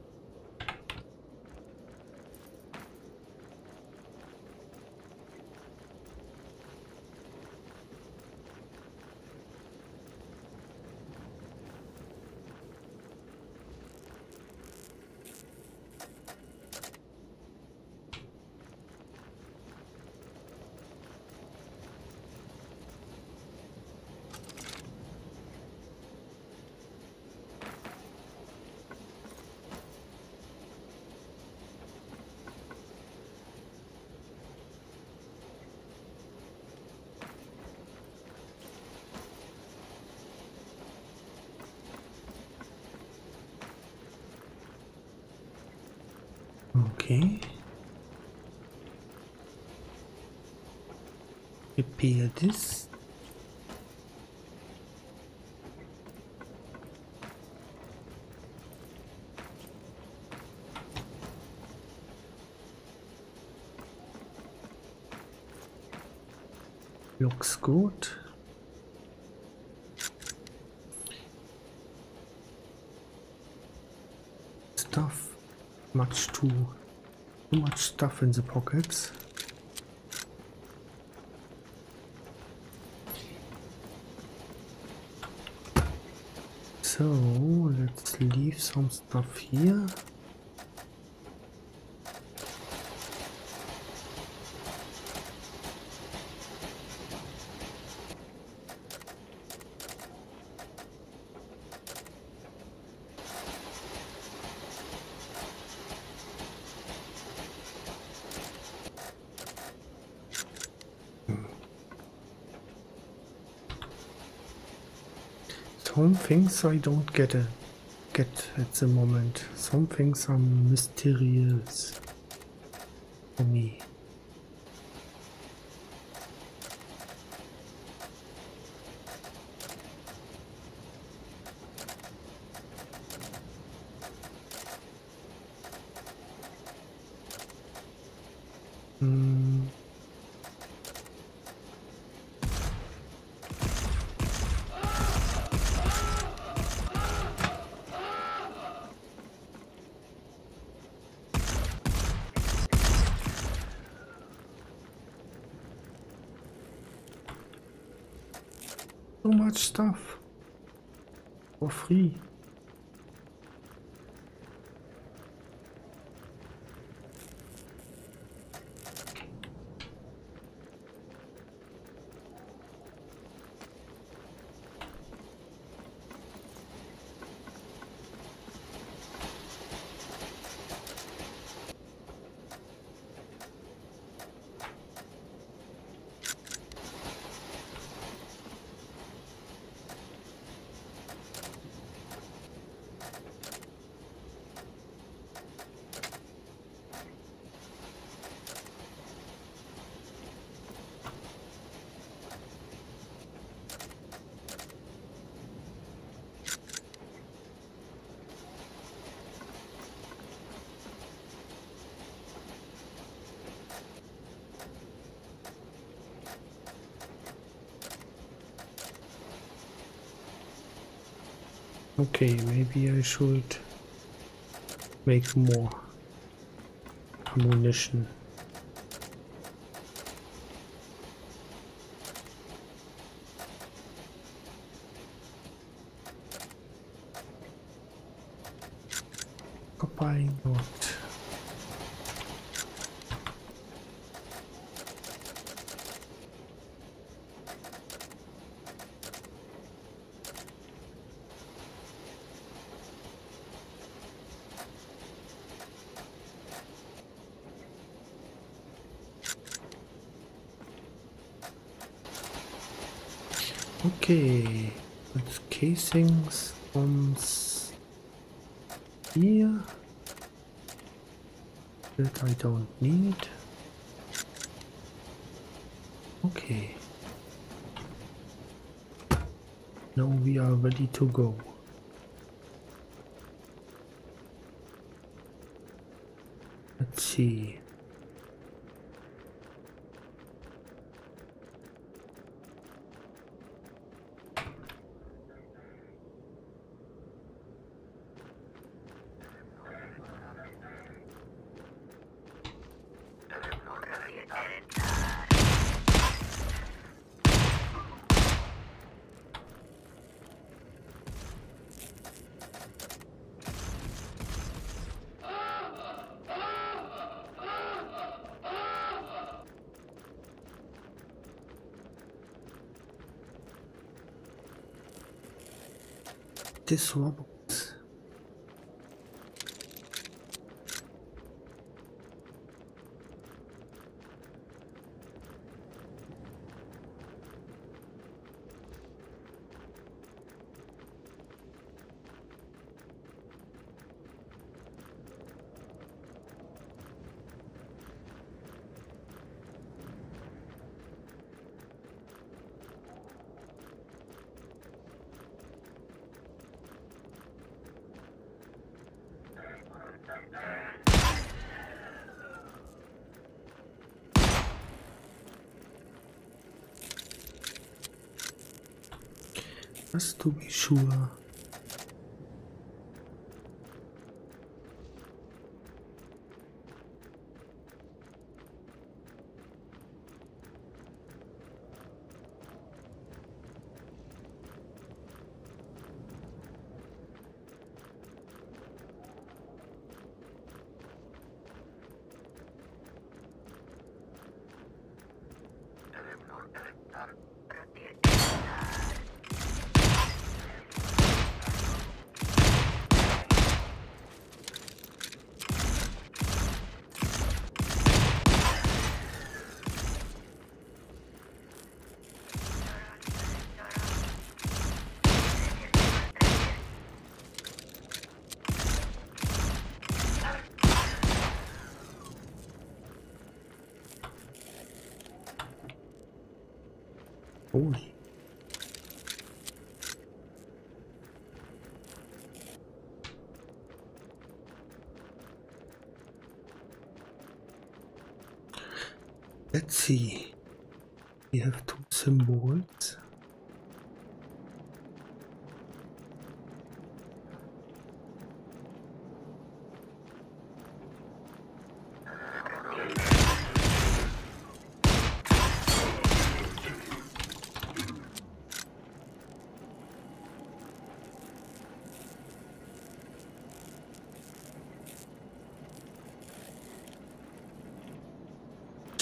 Okay. Repair this. Looks good. Stuff. Too much stuff in the pockets. So let's leave some stuff here. Some things I don't get at the moment. Some things are mysterious for me. So much stuff for free. Okay, maybe I should make more ammunition. Why not? Okay, with casings from here that I don't need. Okay, now we are ready to go. Let's see. This robots. Just to be sure. Holy. Let's see. We have two symbols.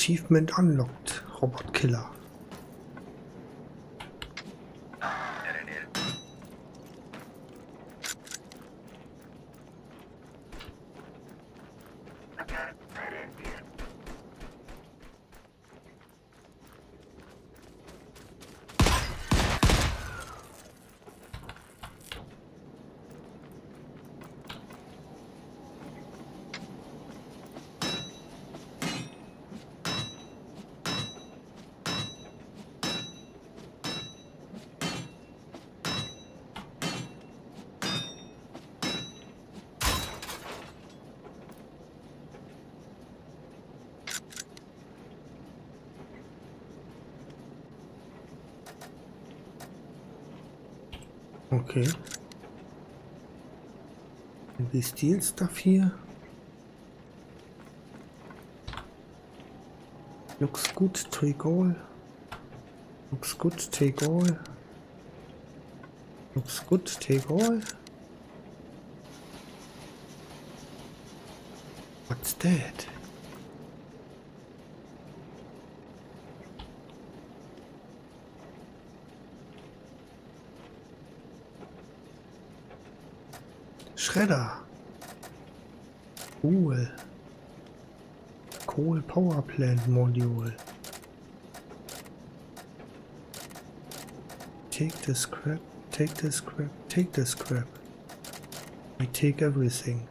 Achievement unlocked. Robot Killer. Okay. Can we steal stuff here? Looks good, take all. Looks good, take all. Looks good, take all. What's that? Shredder. Cool. Coal power plant module. Take the scrap, take the scrap, take the scrap. I take everything.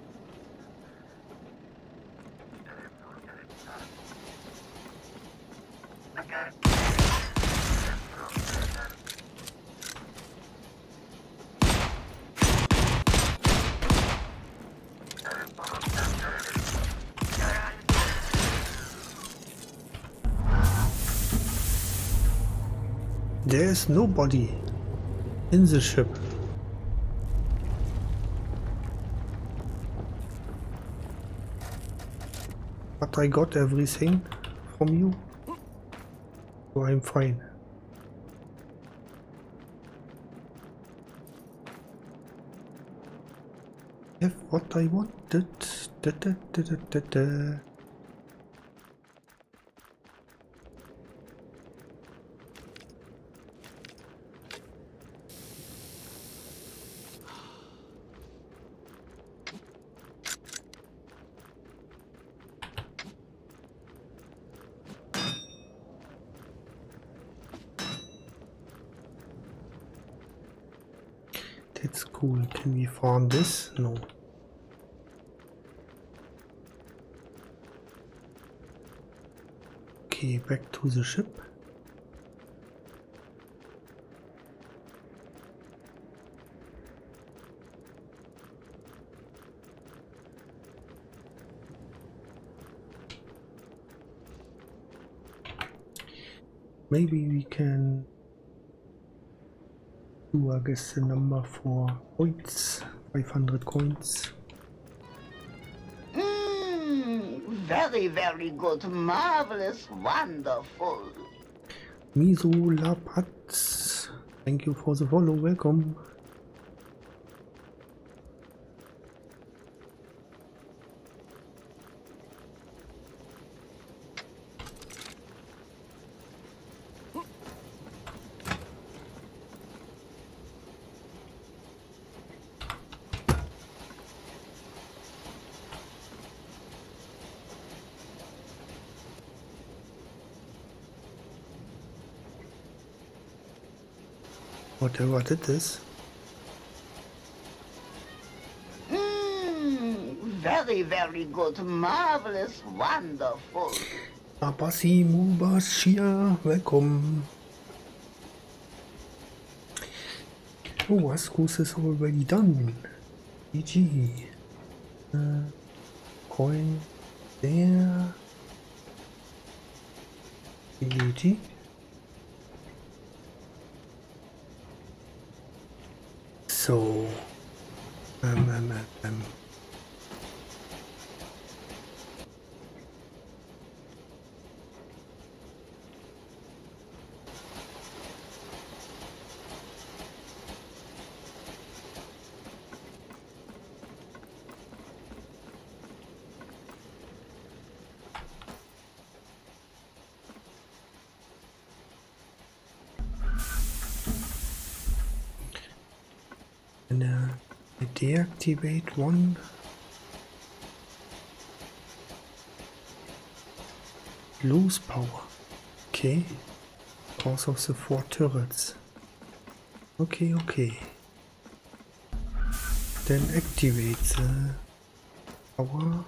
There's nobody in the ship. But I got everything from you, so I'm fine. Have what I wanted. Da, da, da, da, da, da. That's cool. Can we farm this? No. Okay, back to the ship. Maybe we can do, I guess, the number for points, 500 coins. Very, very good. Marvelous. Wonderful. Miso Lapatz. Thank you for the follow. Welcome. Whatever it is. Very, very good. Marvelous. Wonderful. Abassi Mubashir, welcome. Oh, Askus is already done. GG. Coin there. GG. So, deactivate one. Lose power. Okay. Because of the 4 turrets. Okay, okay. Then activate the power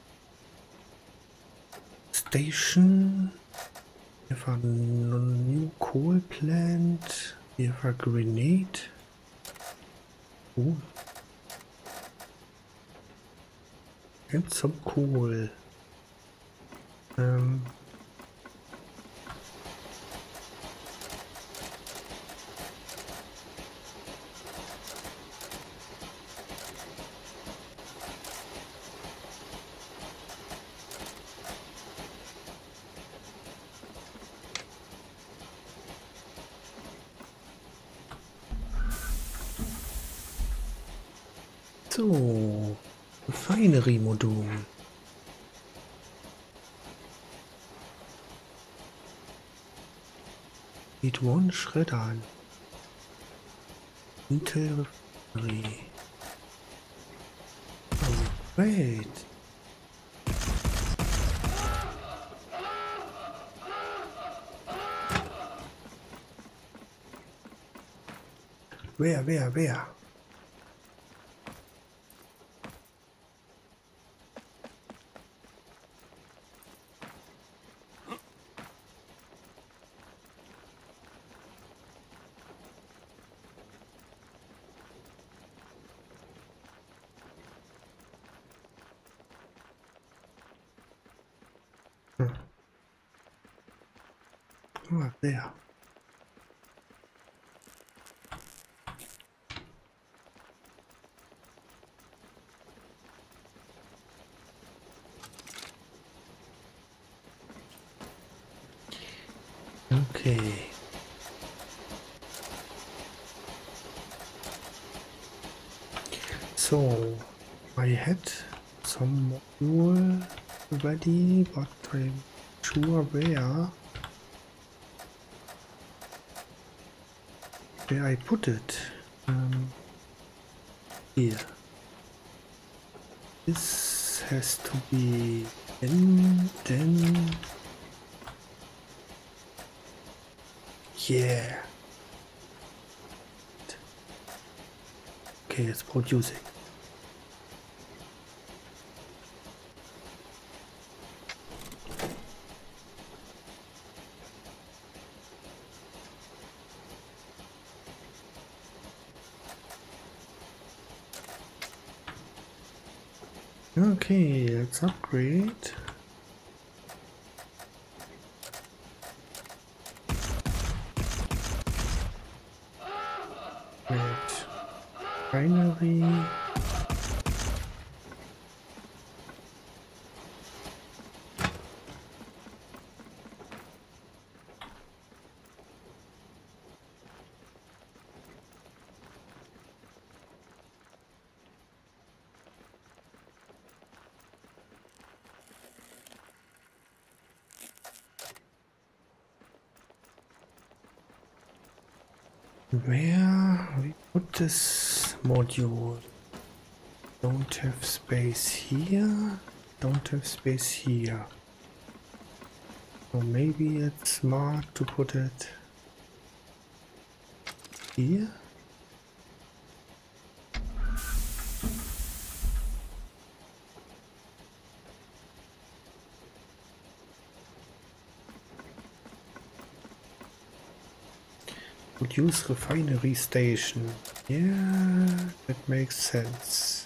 station. We have a new coal plant. We have a grenade. Oh. And some coal. So, Refinery-Modul. Need one shredder. Intel Refinery. Oh, great. Where? Oh, there. Okay. So, I had some module ready, but I'm sure where I put it. Here. This has to be in, then. Yeah. Okay, it's producing. Okay, let's upgrade. Refinery. Where we put this module? Don't have space here, don't have space here. So maybe it's smart to put it here. Produce refinery station. Yeah, that makes sense.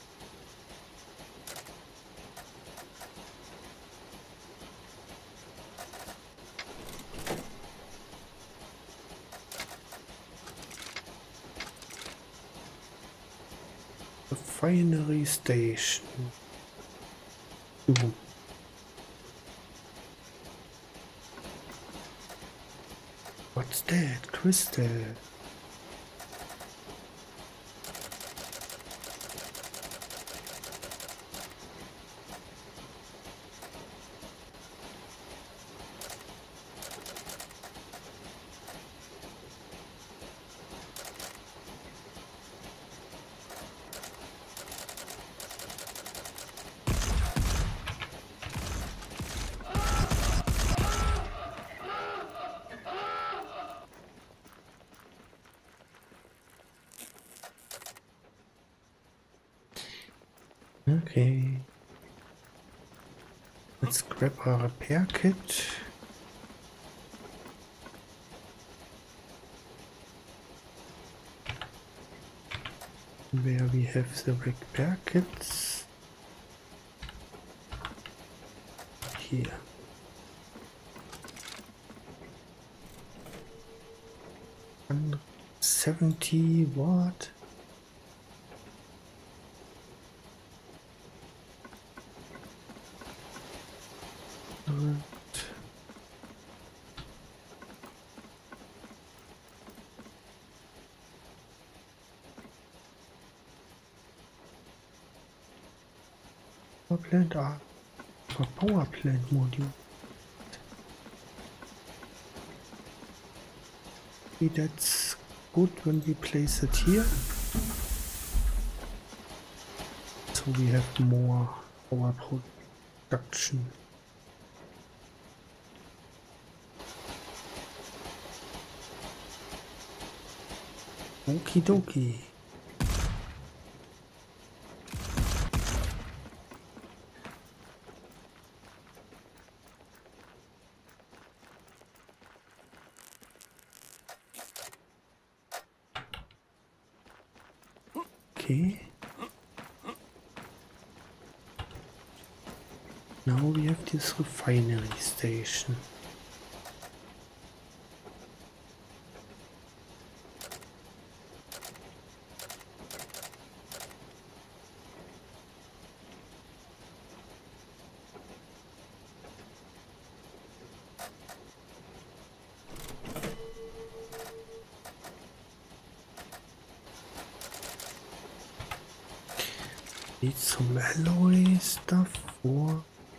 Refinery station. Ooh. What's that? Crystal. Okay. Let's grab our repair kit. Where we have the repair kits. Here. And 70 what? Power plant for power plant module. Okay, that's good when we place it here. So we have more power production. Okie dokie. Okay. Now we have this refinery station. Need some alloy stuff for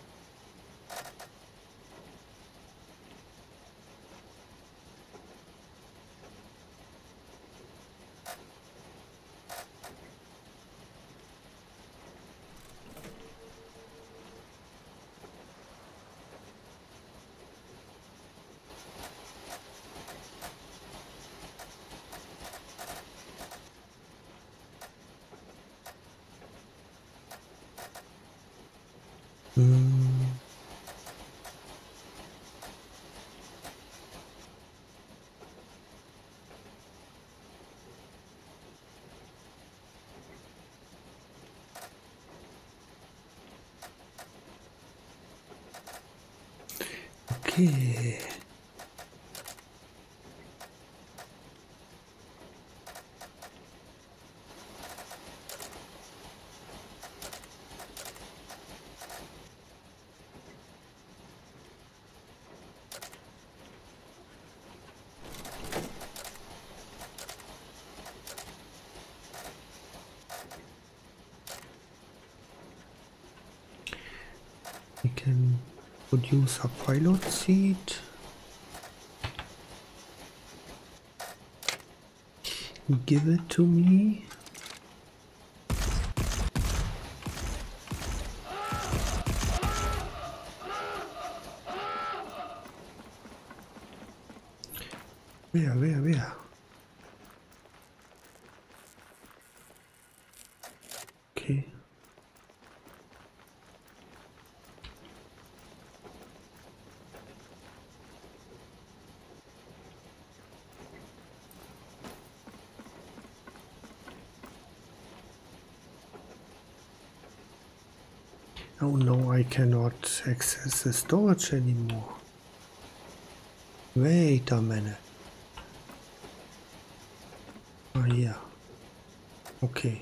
okay. We can produce a pilot seat. Give it to me. Where? Okay. Oh no, I cannot access the storage anymore. Wait a minute. Oh yeah. Okay.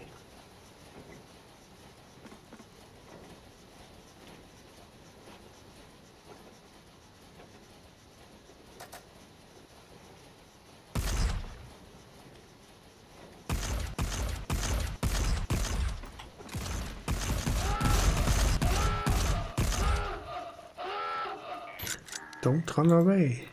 Don't run away.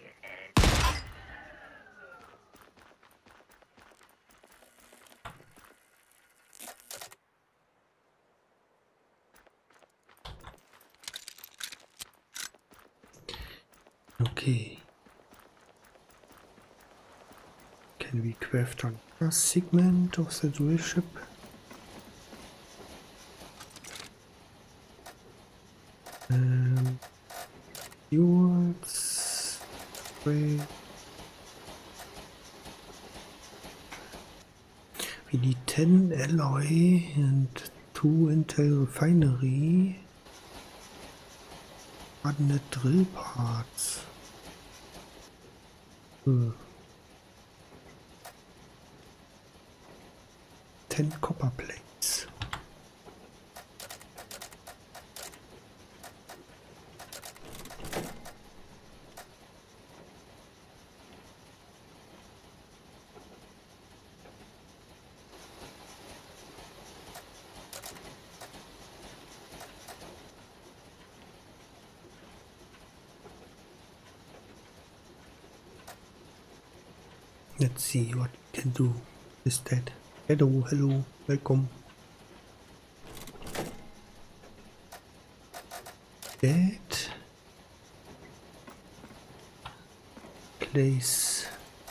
Okay. Can we craft another segment of the drill ship? Fuels. We need 10 alloy and 2 Intel refinery. 100 drill parts. 10 copper plates. Let's see what we can do with that. Hello, hello, welcome. That place.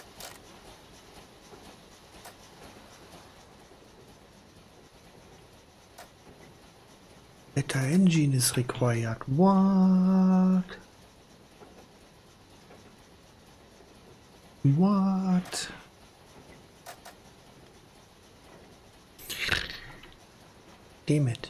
Better engine is required. What? What? Damn it.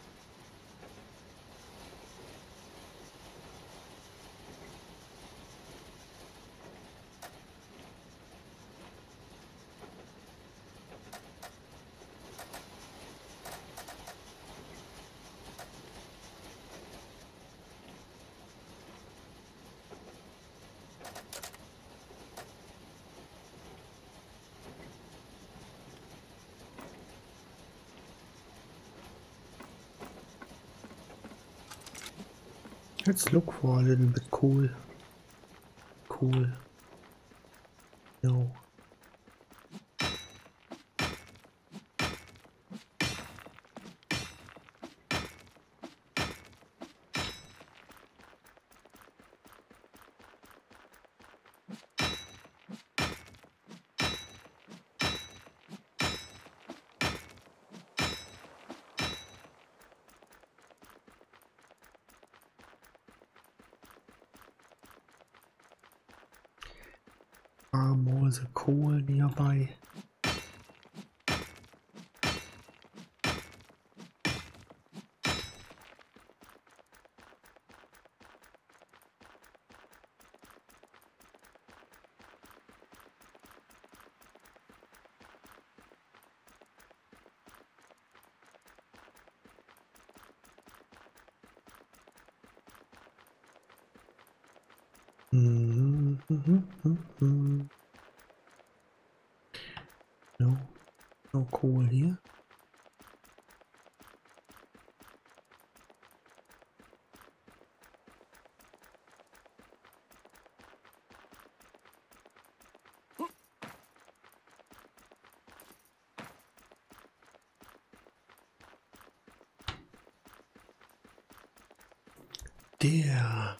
Let's look for a little bit cool. Cool. No. More the coal nearby. No coal here. Der.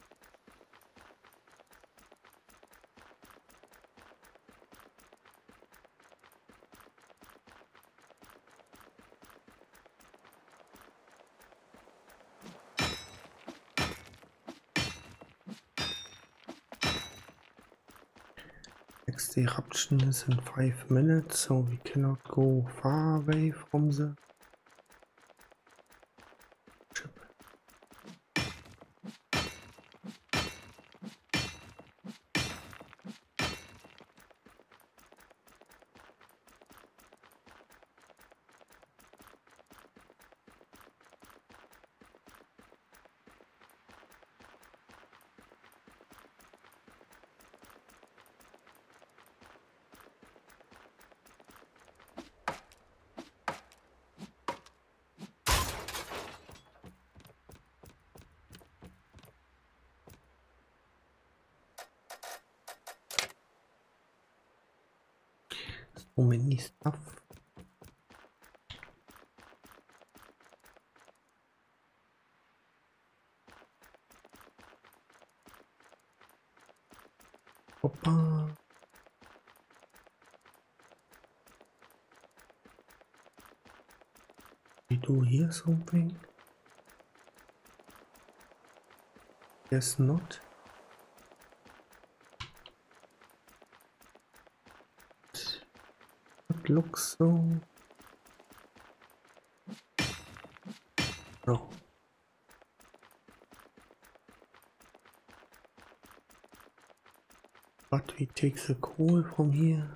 Next eruption is in 5 minutes, so we cannot go far away from the ship. So many stuff. Hoppa. We do hear something. Guess not. It looks so. No. But we take the coal from here.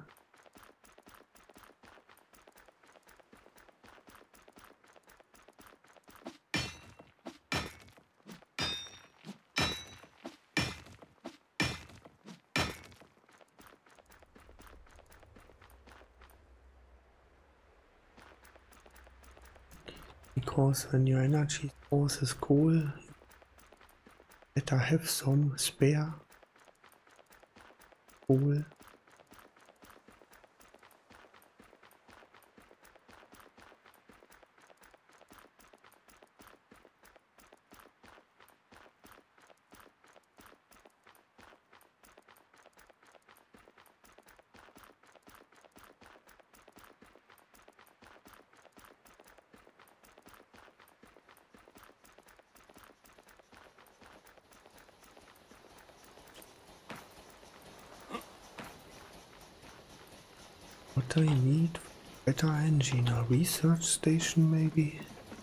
Because when your energy source is coal, you better have some spare coal. What do I need? Better engine, a research station maybe?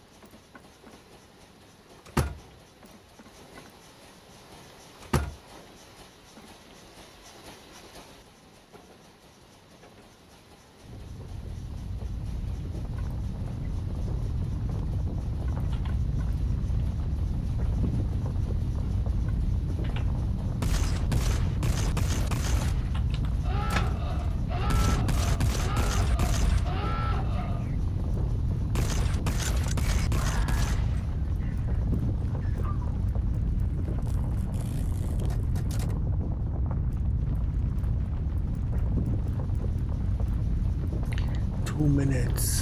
Minutes.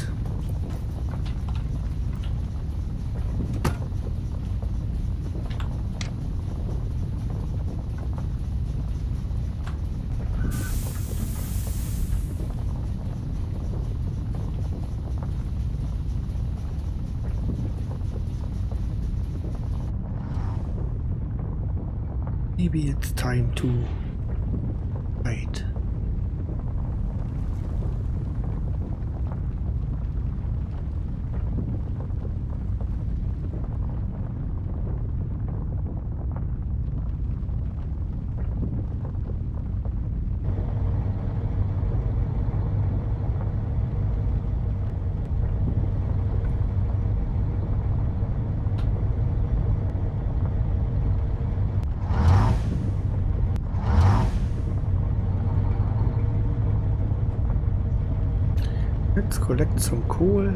Maybe it's time to wait. Let's collect some coal.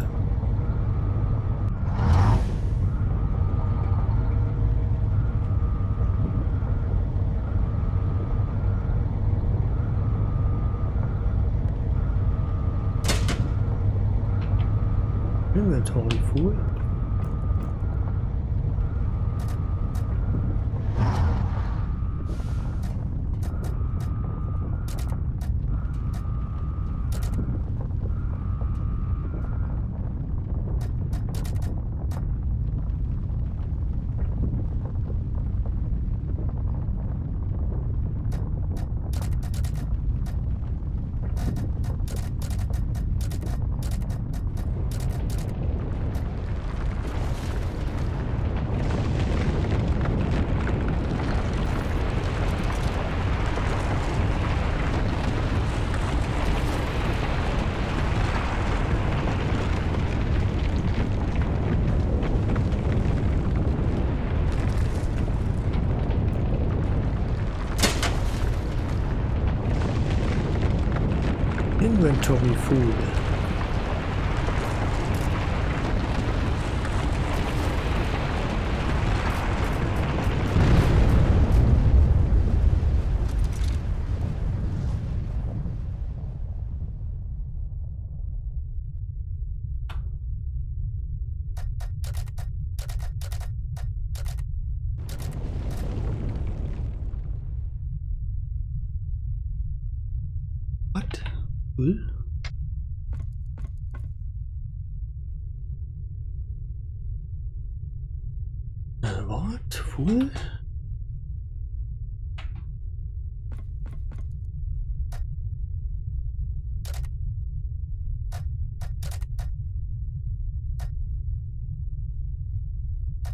Inventory full. Inventory full. What? Full? What? Full?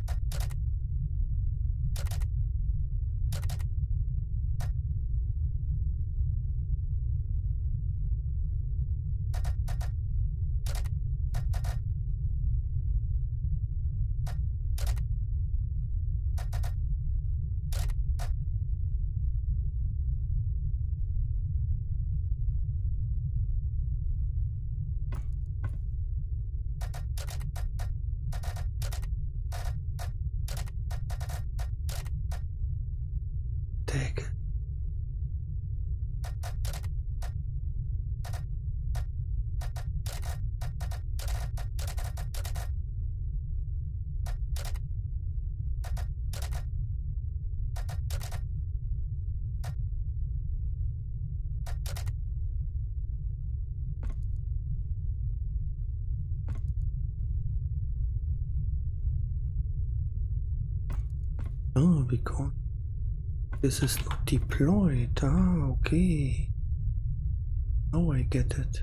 Take it. Oh, because this is not deployed. Ah, okay. Now I get it.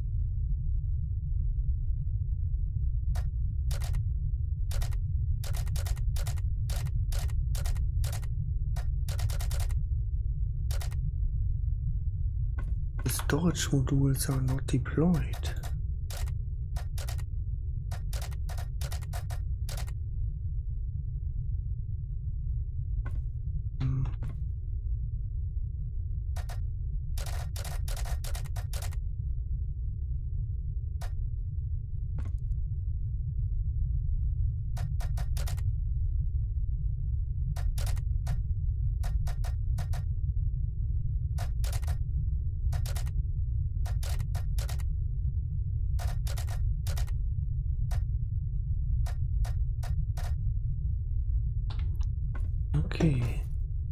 The storage modules are not deployed. Okay.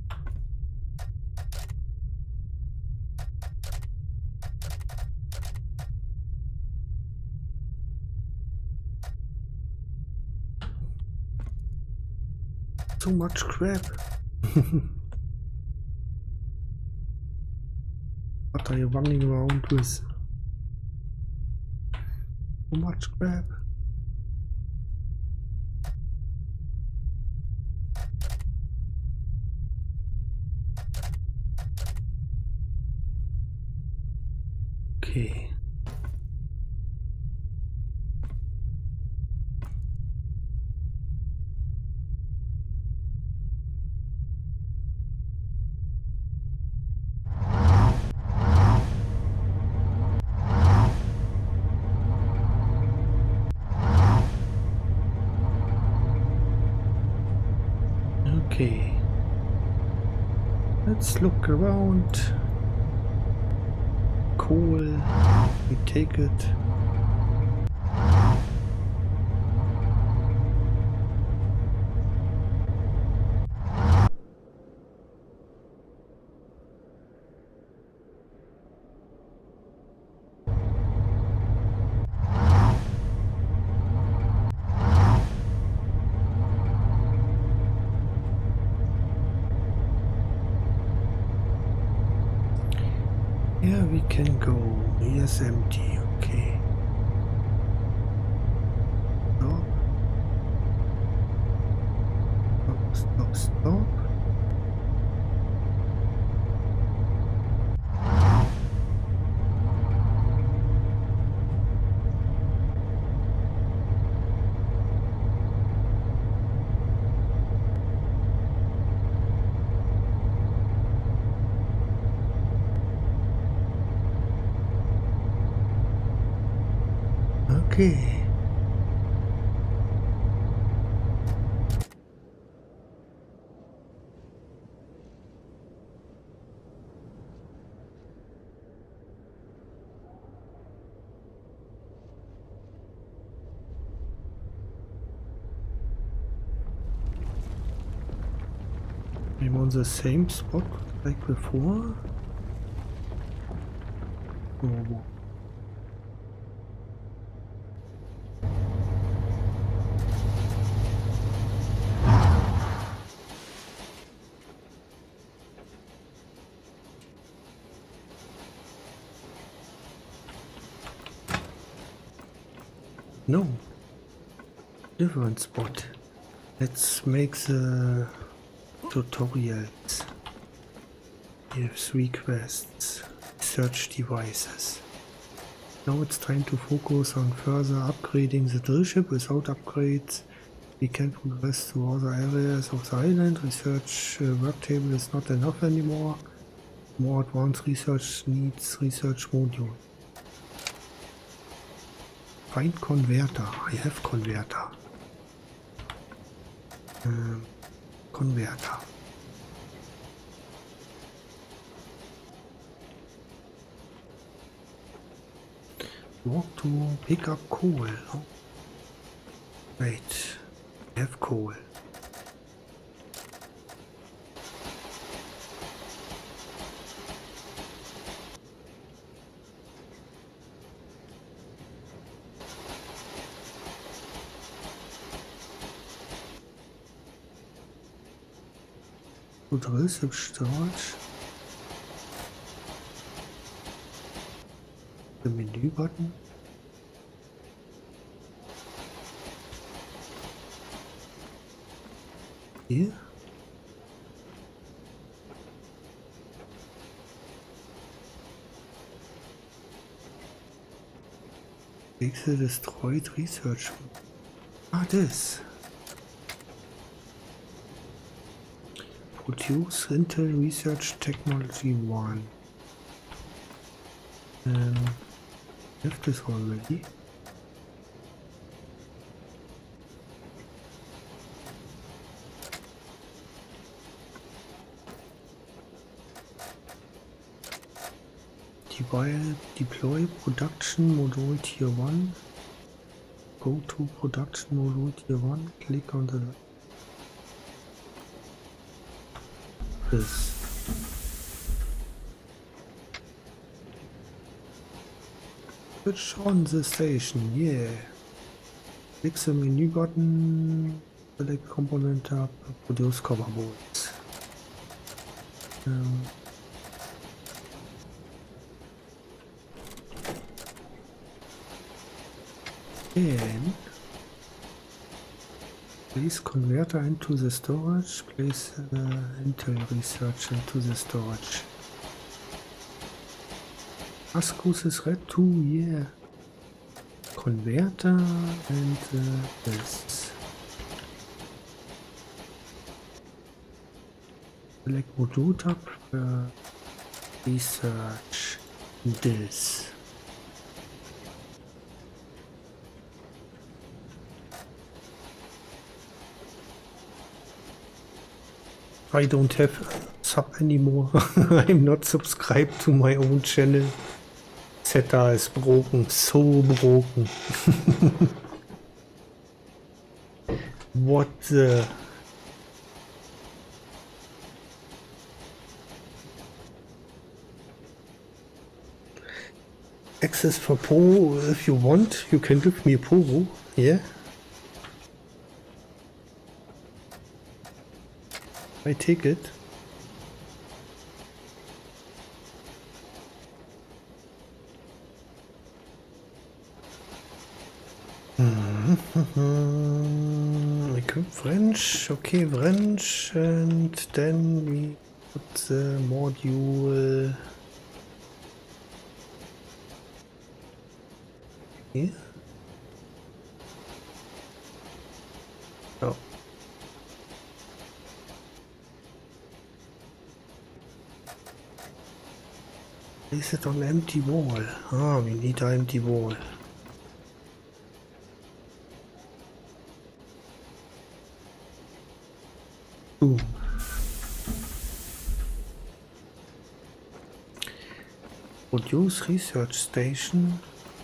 So much crap. What are you running around with? So much crap. Okay. Okay. Let's look around. Cool. We take it. Yeah, we can go. Here's empty. Okay. Stop. Stop, stop, stop. Okay. I'm on the same spot like before. Oh. No, different spot. Let's make the tutorials. We have 3 quests. Search devices. Now it's time to focus on further upgrading the drill ship. Without upgrades, we can progress to other areas of the island. Research work table is not enough anymore. More advanced research needs research module. Find converter. I have converter. Converter. Walk to pick up coal. Oh. Wait, I have coal. To drill ship storage. The menu button. Here. Takes the destroyed research. Ah, this. Produce Intel Research Technology 1. Have this already. Deploy production module tier 1. Go to production module tier 1. Click on the this. Switch on the station, yeah. Click the menu button, select component tab, produce copper bolts. Then place converter into the storage, place Intel research into the storage. Ascus is red too, yeah. Converter and this. Select module tab, research this. I don't have sub anymore. I'm not subscribed to my own channel. Zeta is broken, so broken. What the... Access for Poro, if you want, you can give me Poro, yeah? I take it. Equip French, okay, French, and then we put the module here. Oh. Place it on empty wall. Ah, we need an empty wall. Boom. Produce research station.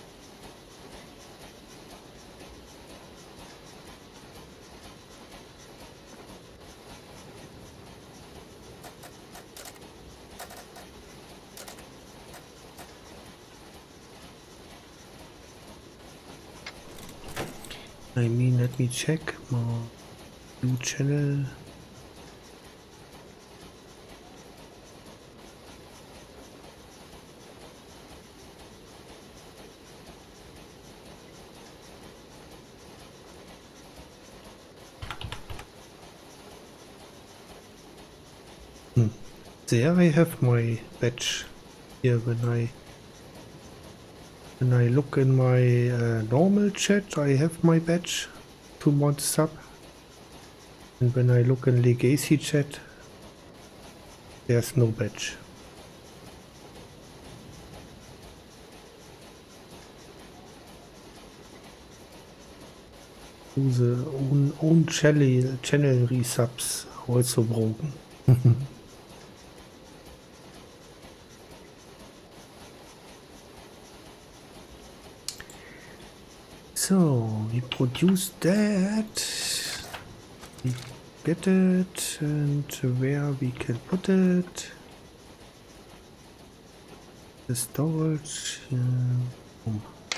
I mean, let me check more new channel. There I have my badge. Here when I look in my normal chat, I have my badge to mod sub. And when I look in Legacy chat, there's no badge. The own channel resubs also broken. So we produce that, we get it, and where we can put it, the storage. Boom.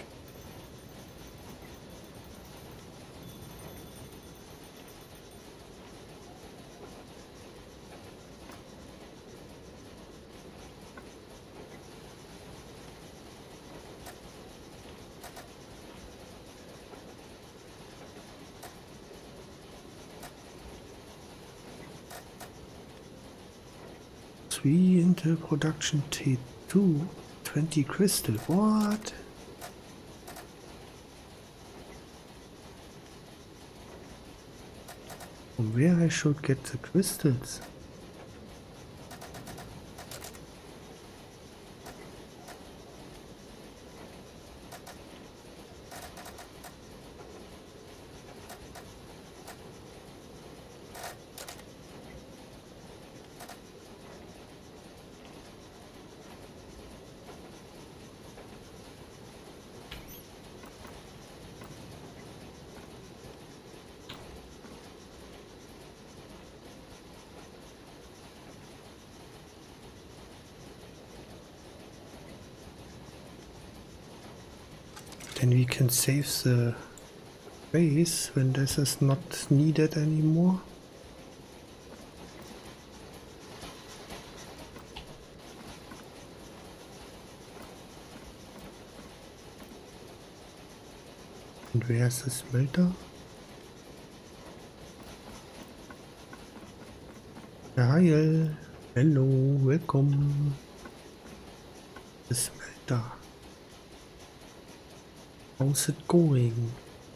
Into production T2 20 crystal. What? From where I should get the crystals? Then we can save the base when this is not needed anymore. And where's the smelter? Hi, hello, welcome. The smelter. How's it going?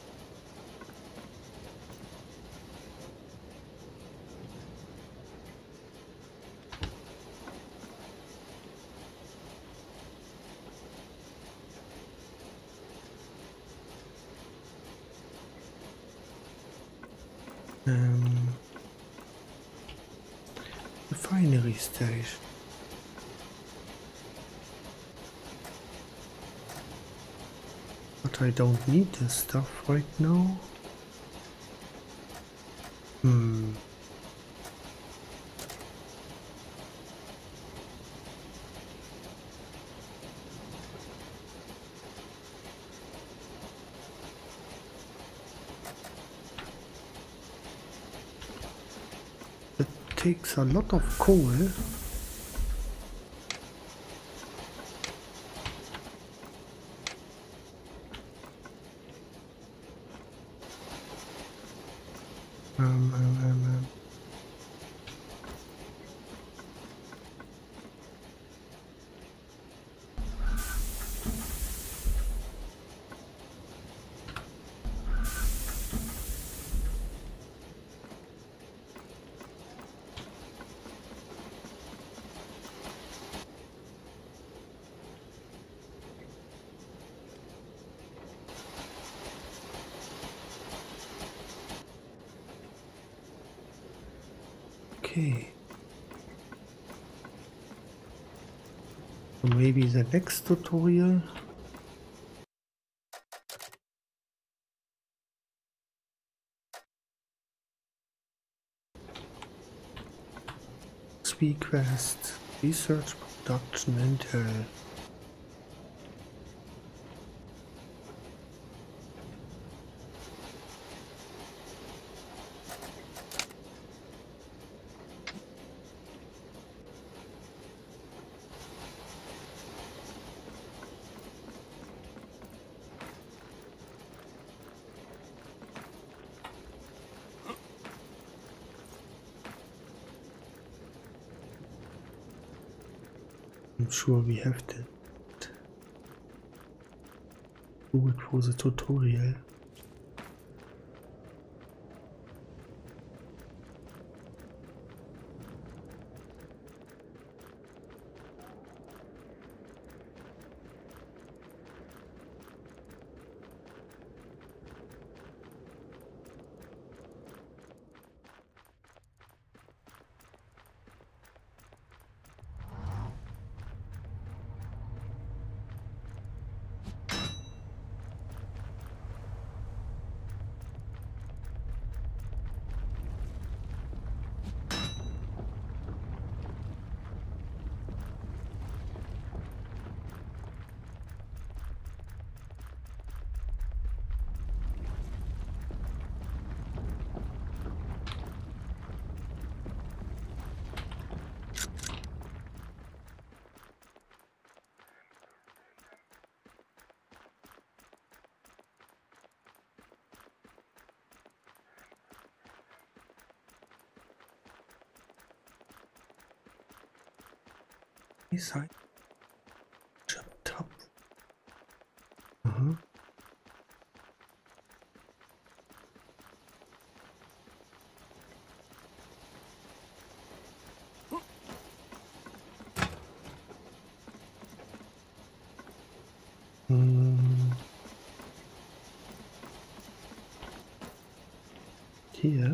Refinery station. But I don't need this stuff right now. It takes a lot of coal. Okay. So maybe the next tutorial. Quest, research, production, intel. I'm sure we have that. Do it for the tutorial. Side top. Here.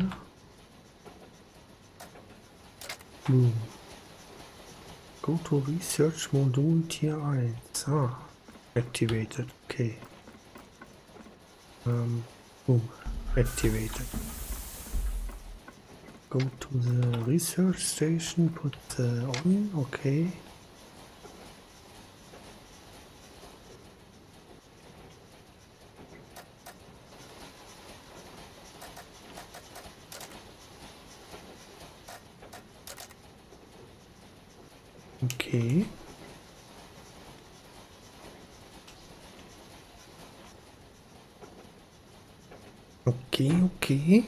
Boom. Go to research module tier 1. Ah, activated. Okay. Boom. Activated. Go to the research station, put on. Okay. Okay. Okay.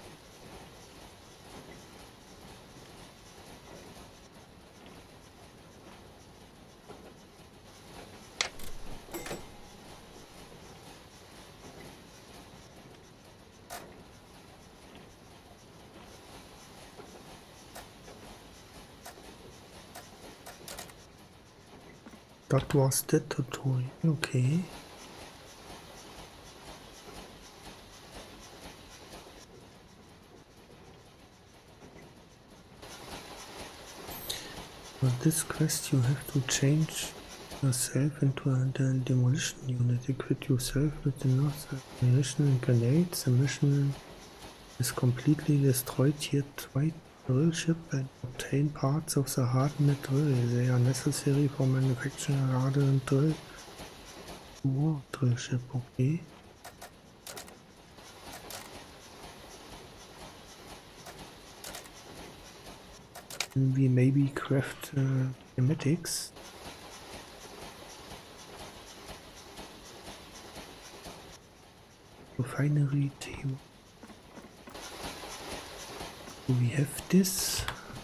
That was the tutorial. Okay. For this quest you have to change yourself into a demolition unit. Equip yourself with enough ammunition and grenades. The mission is completely destroyed tier 2 drill ship and obtain parts of the hardened drill. They are necessary for manufacturing a hardened drill. War drill ship, okay. We maybe craft emetics. Refinery table. Do we have this?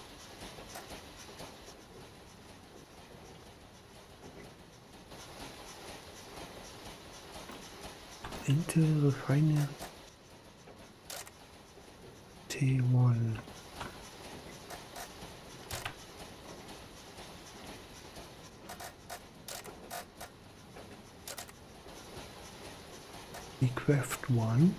Intel refinery T1. We craft one.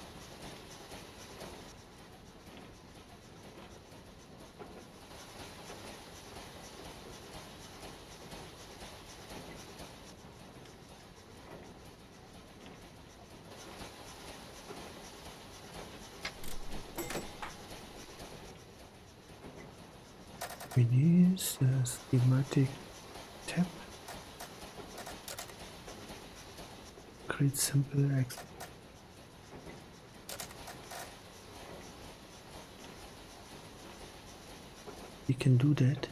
We use the schematic tab. Create simple X. We can do that.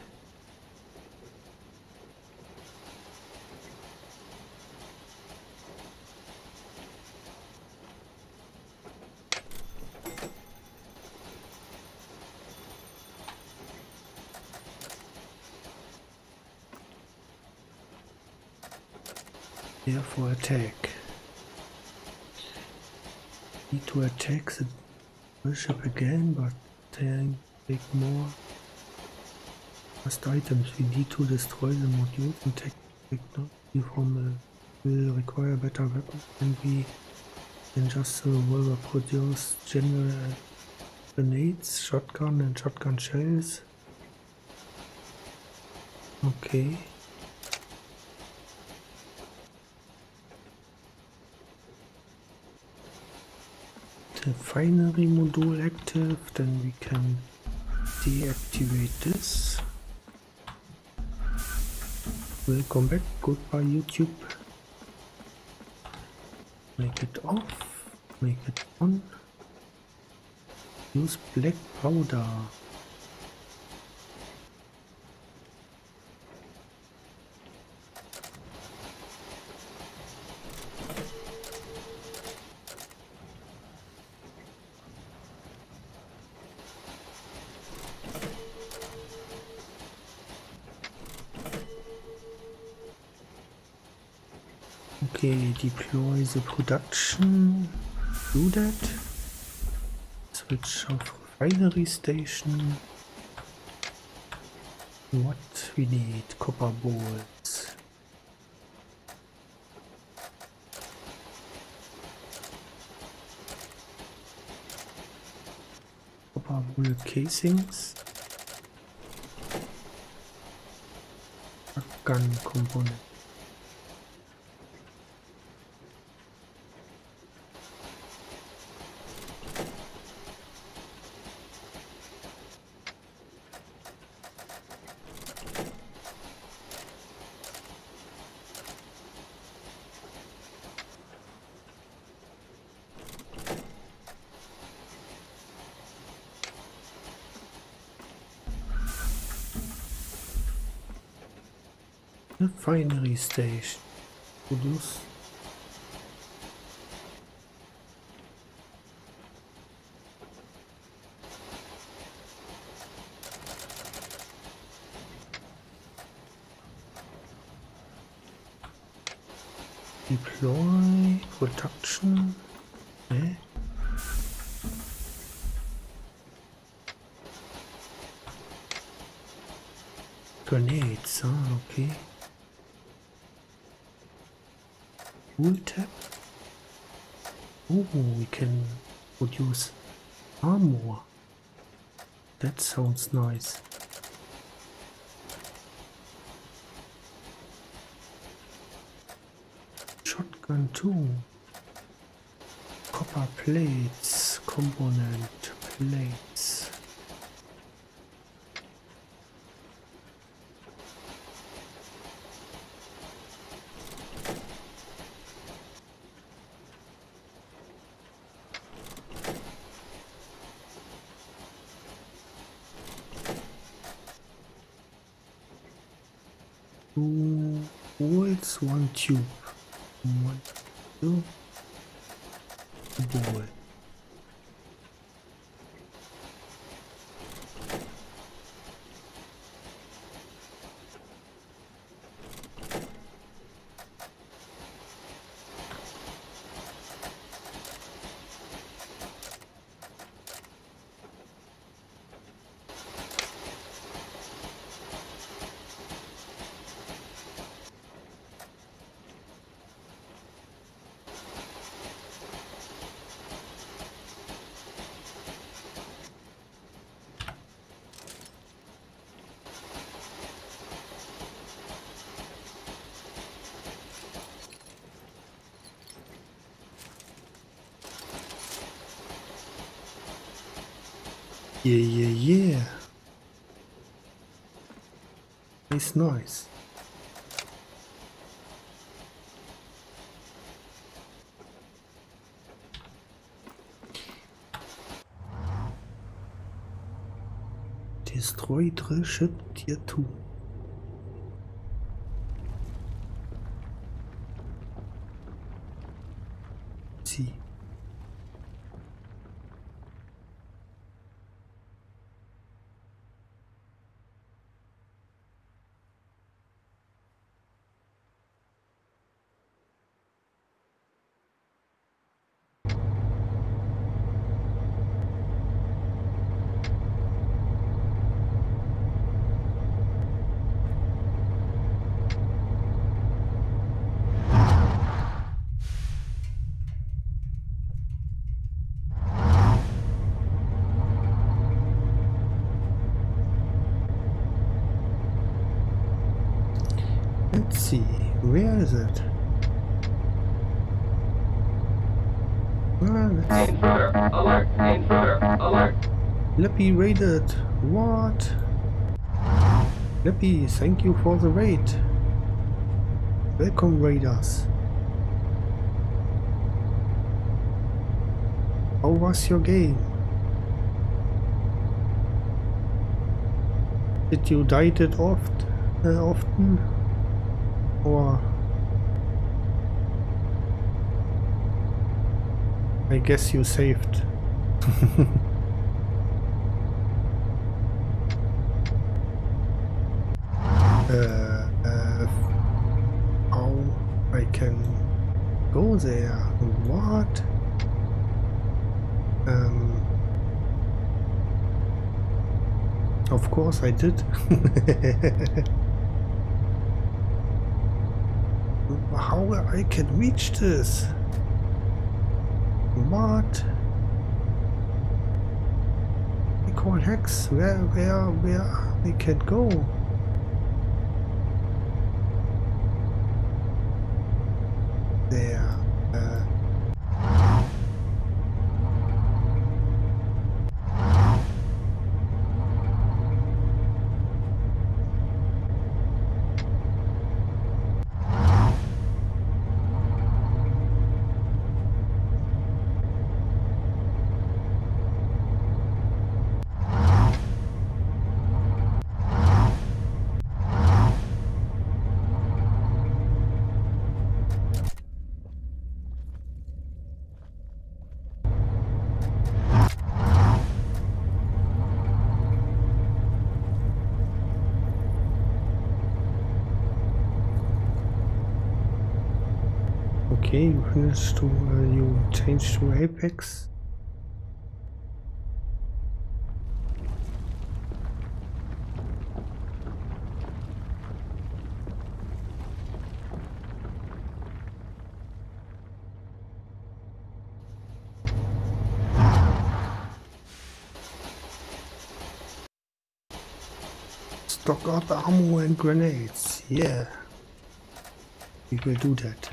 Therefore attack. Need to attack the ship again, but take more fast items. We need to destroy the modules and technology from will require better weapons than just the revolver produce general grenades, shotgun and shotgun shells. Okay. The finery module active, then we can deactivate this. Welcome back, goodbye YouTube. Make it off, make it on. Use black powder. Okay, deploy the production. Do that. Switch off refinery station. What we need? Copper bolts. Copper bullet casings. Gun component. Refinery station. Produce. Deploy production. Eh? Grenades, okay. Tool tab. Oh, we can produce armor. That sounds nice. Shotgun too. Copper plates, component plates. Two bolts, one tube. One, two, ball. Yeah. It's nice. Destroy drill ship tier 2. See. Let's see, where is it? Well, Intruder alert! Intruder alert! Lippy raided. What? Lippy, thank you for the raid. Welcome, raiders. How was your game? Did you die it often? Or I guess you saved. How I can go there? What? Of course I did. How I can reach this? What? I call Hex. Where I can go? There. Okay, you finished to you changed to Apex. Stock up ammo and grenades. Yeah, we will do that.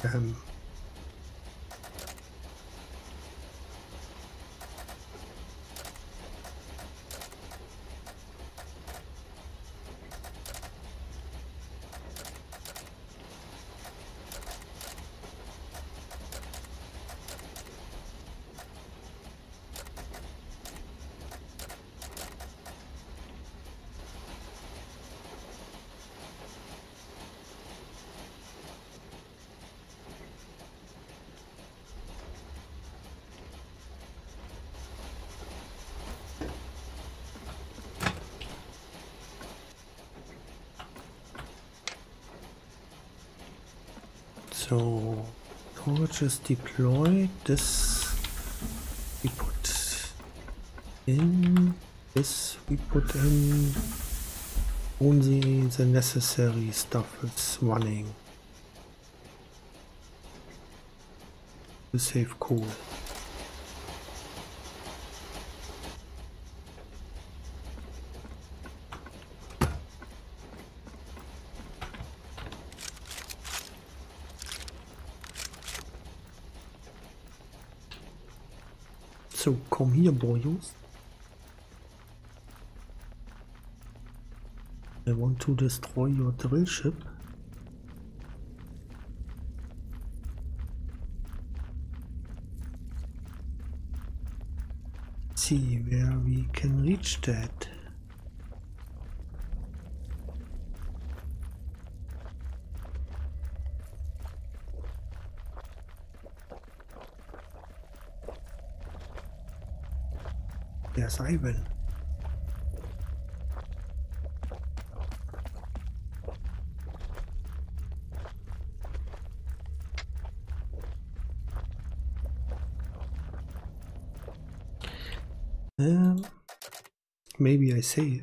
So storage is deployed. This we put in. This we put in. Only the necessary stuff is running to save coal. So come here, boys. I want to destroy your drill ship. See where we can reach that. There's Ivan. Maybe I save.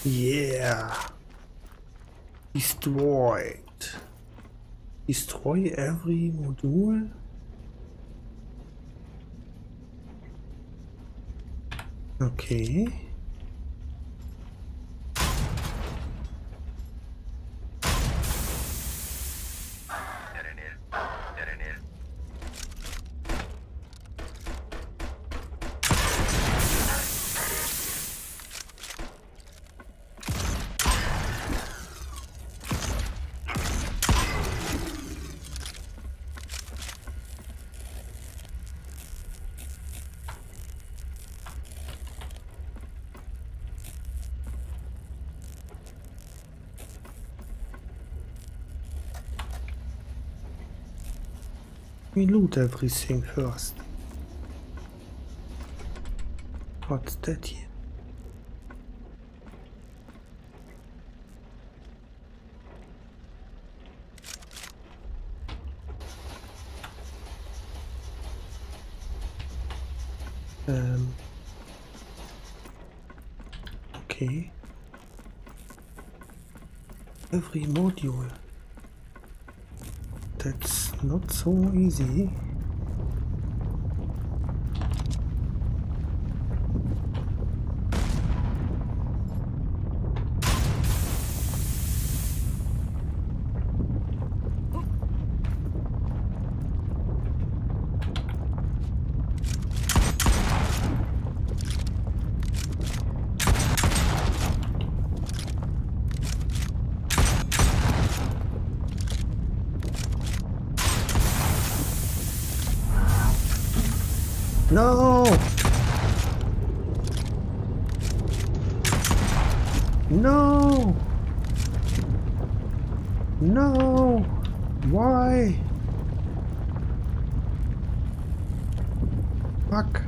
Yeah. Destroyed. Destroy every module. Okay. We loot everything first. What's that here? Okay. Every module. That's not so easy. No! No! No! Why? Fuck.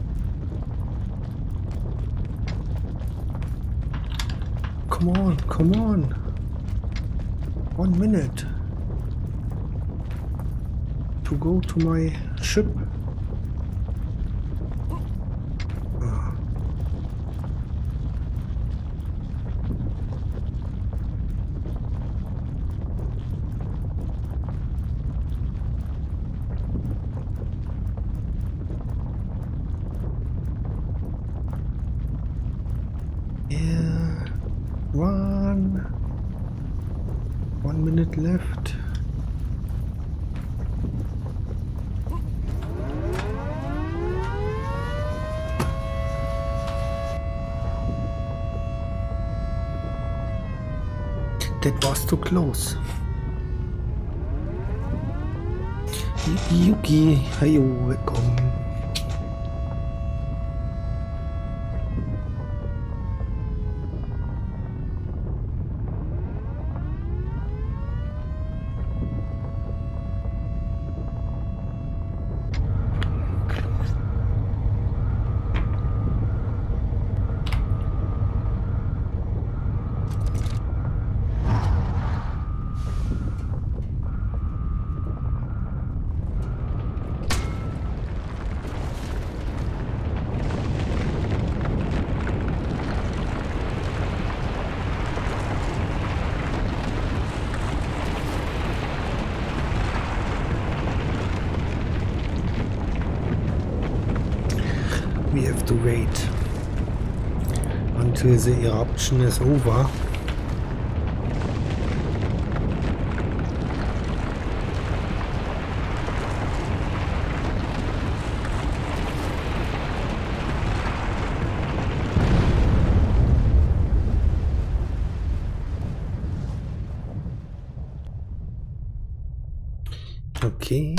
Come on, come on. 1 minute. To go to my ship. Yeah, 1 minute left. That was too close. Yuki, hej och välkommen. We have to wait until the eruption is over. Okay.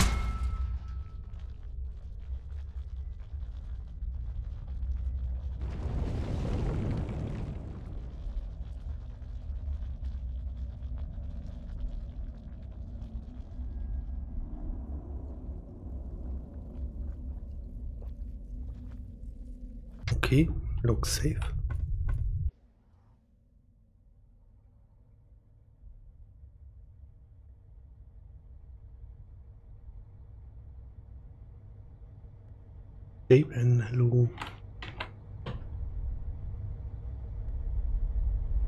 Okay, looks safe. Dave and hello.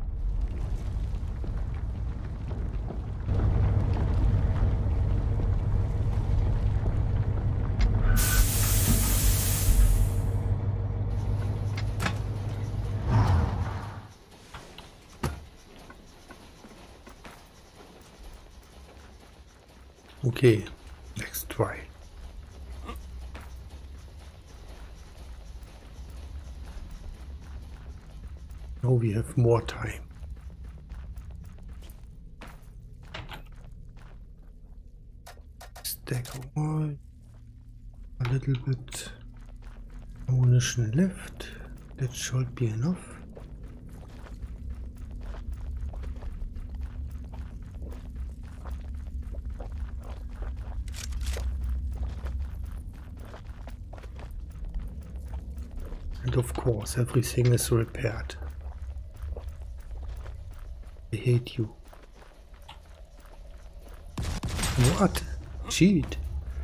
Okay, next try. Now we have more time. Stack all, a little bit ammunition left. That should be enough. And of course, everything is repaired. I hate you. What? Cheat.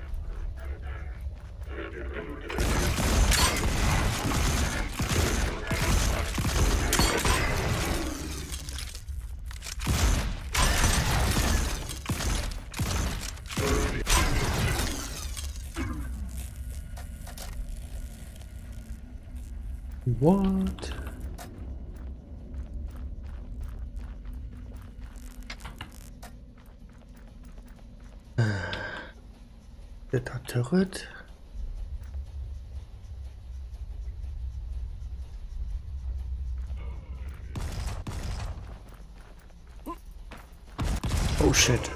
What? That turret. Oh shit.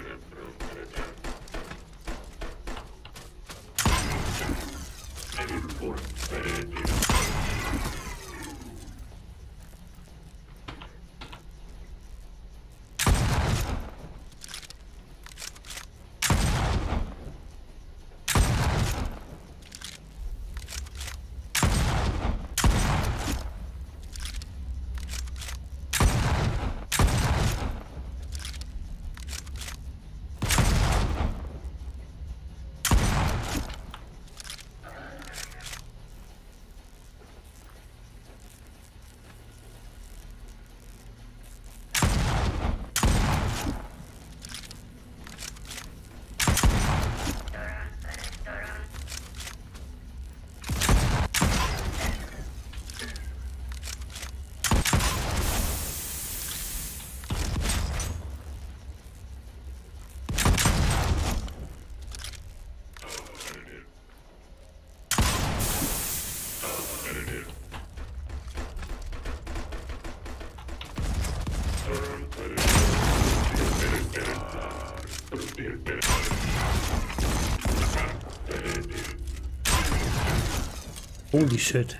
Holy shit.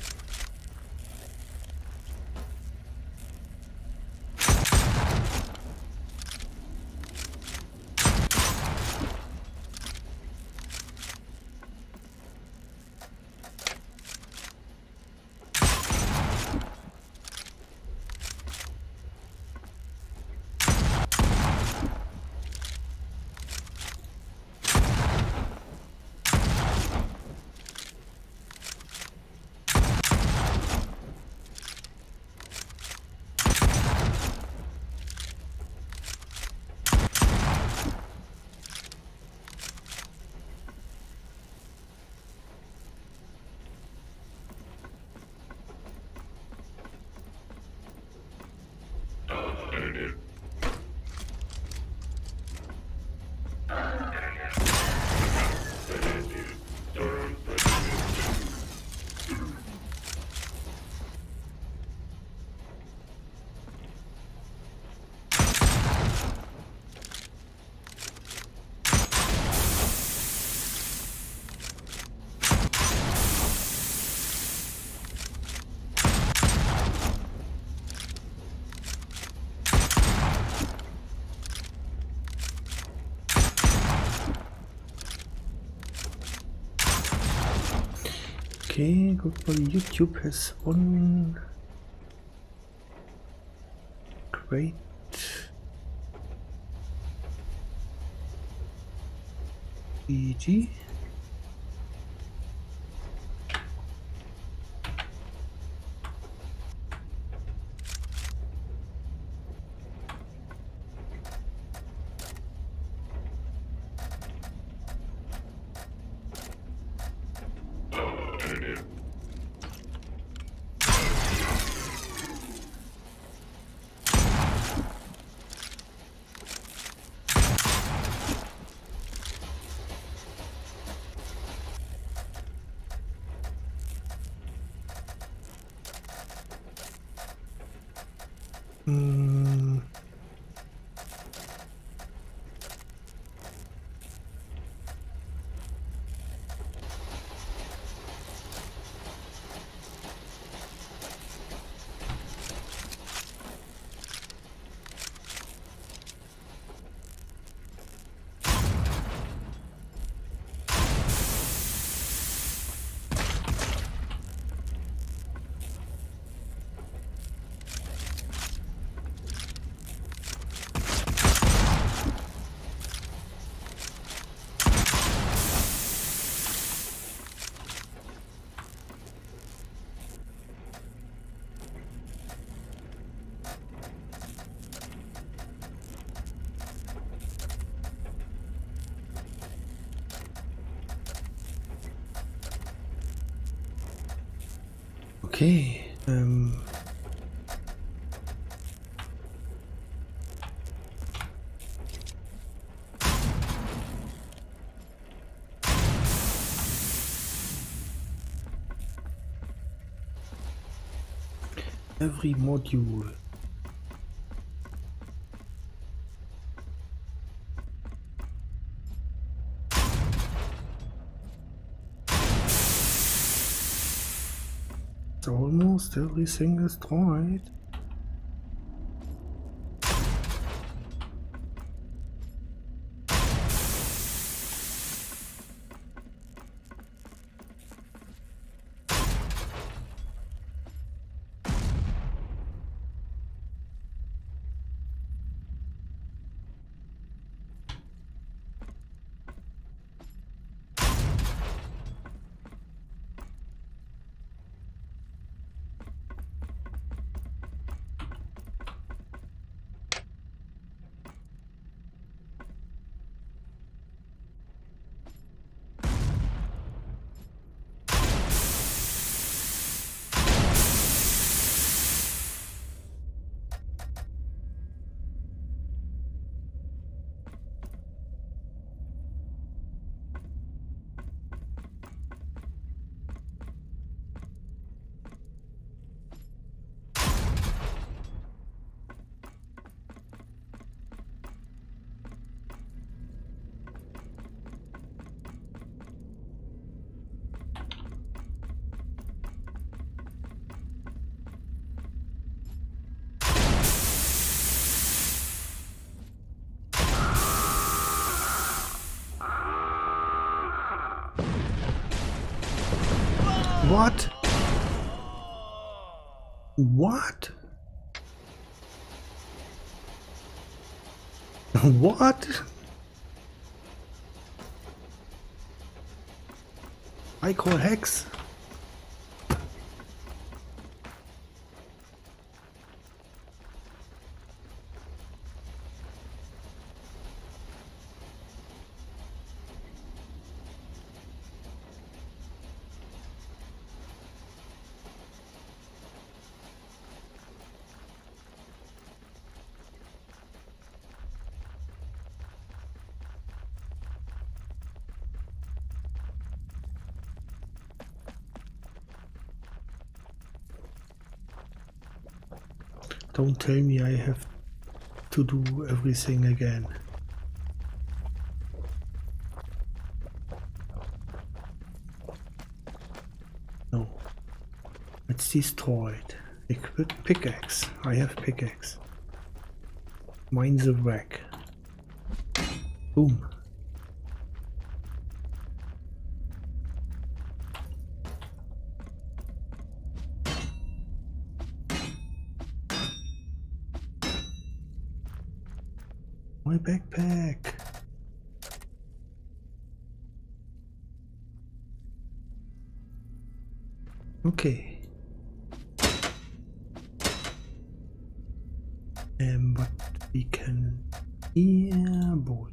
Okay, good boy. YouTube has one great GG. Mm. Okay. Every module. Almost everything is destroyed. What? What? What? I call Hex. Don't tell me I have to do everything again. No. It's destroyed. Equip pickaxe. I have pickaxe. Mine the wreck. Boom. My backpack. Okay. But we can boy.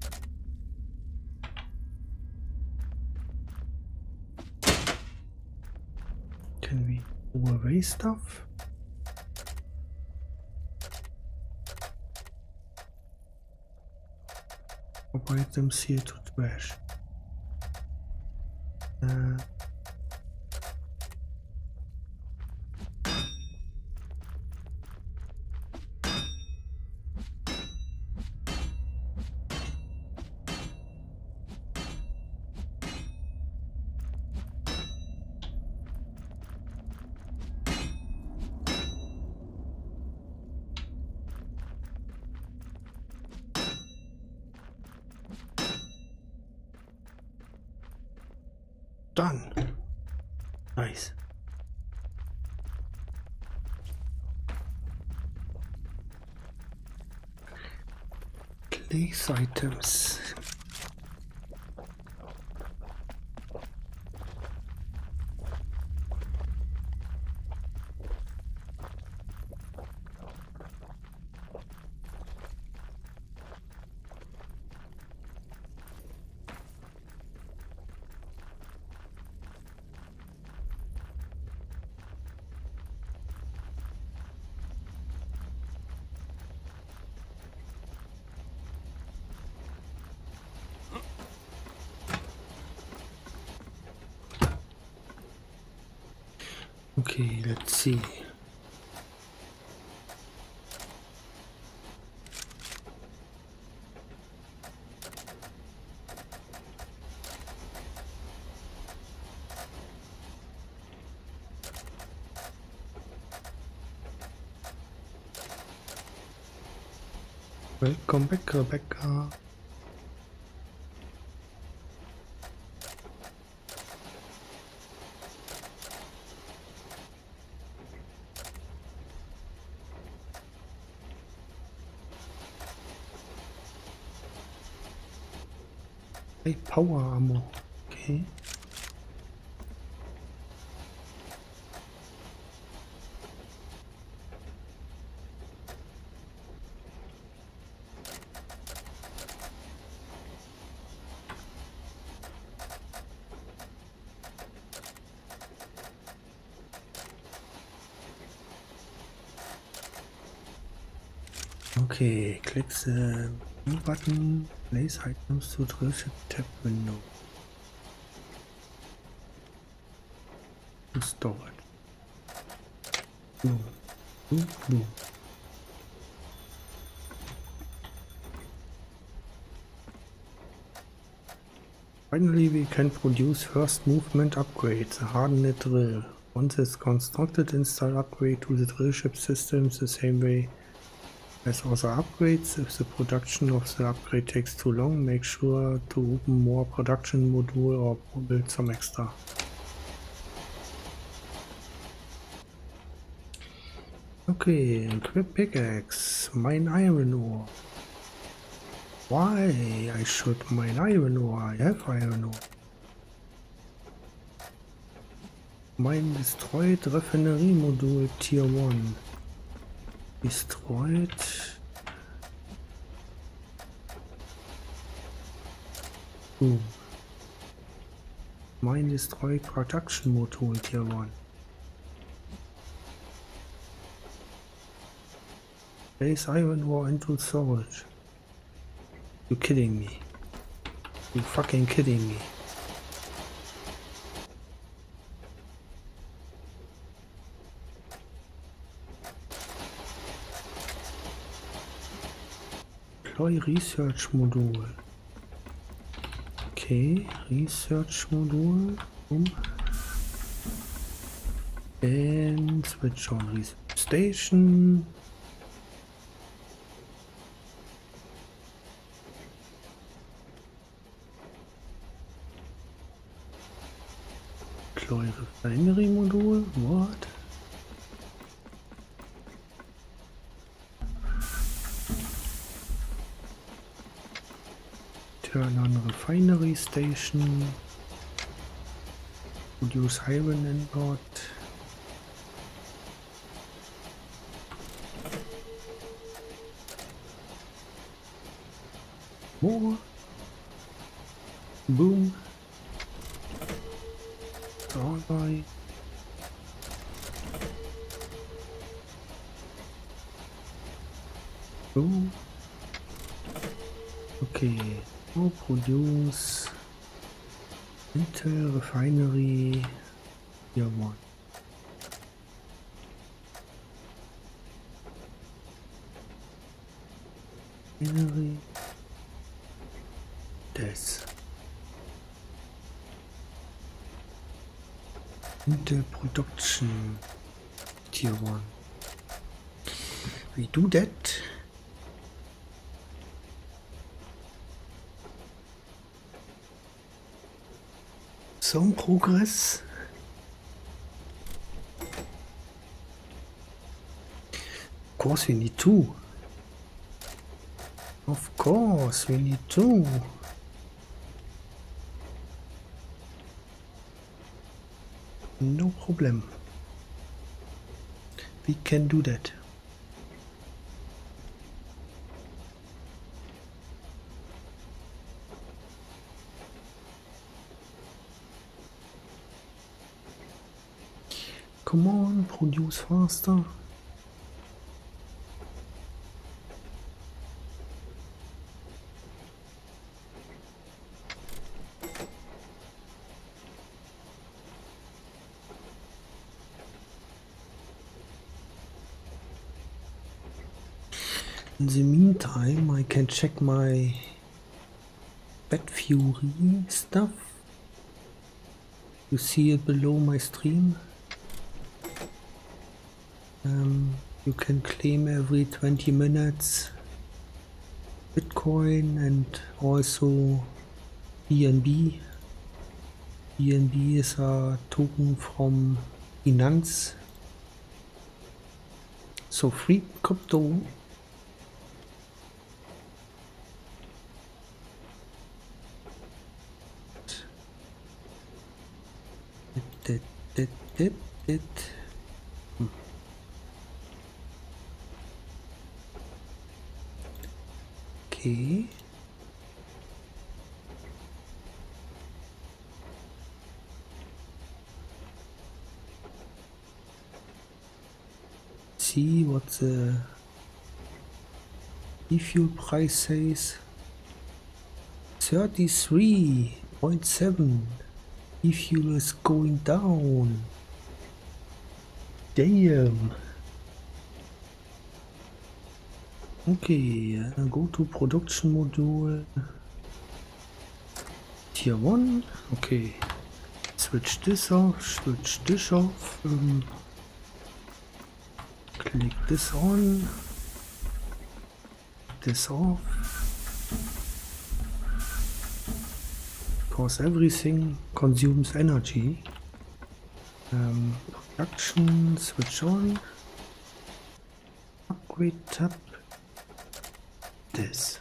Can we throw away stuff? Or items here to trash. done. Nice. Place items. Okay, let's see. Welcome back, Rebecca. High power ammo. Okay. Okay, click the B button, place items to drillship tab window. To storage. Boom. Boom, boom. Finally, we can produce first movement upgrade, the hardened drill. Once it's constructed, install upgrade to the drillship systems the same way as other upgrades. If the production of the upgrade takes too long, make sure to open more production module or build some extra. Okay, equip pickaxe, mine iron ore. Why I should mine iron ore? I have iron ore. Mine destroyed refinery module tier 1. Destroyed. Ooh. Mine destroyed production module tier 1. Place iron ore into storage. You kidding me? You fucking kidding me? Deploy research module. Okay, research module. Boom. And switch on research station. Deploy refinery module. What? Turn on refinery station. Produce iron ingot. More. Boom. Alright. Boom. Okay. Now produce Intel refinery tier 1. Refinery. This. Intel production tier 1. We do that. some progress. Of course we need two. Of course we need two. No problem. We can do that. Come on, produce faster. In the meantime, I can check my Bat Fury stuff. You see it below my stream. You can claim every 20 minutes Bitcoin and also BNB. BNB is a token from Binance. So free crypto. Okay. See what the e-fuel price says. 33.7. E-fuel is going down. Damn. Okay, go to production module. Tier 1. Okay. Switch this off, switch this off. Click this on. This off. Because everything consumes energy. Production, switch on. Upgrade tab. This.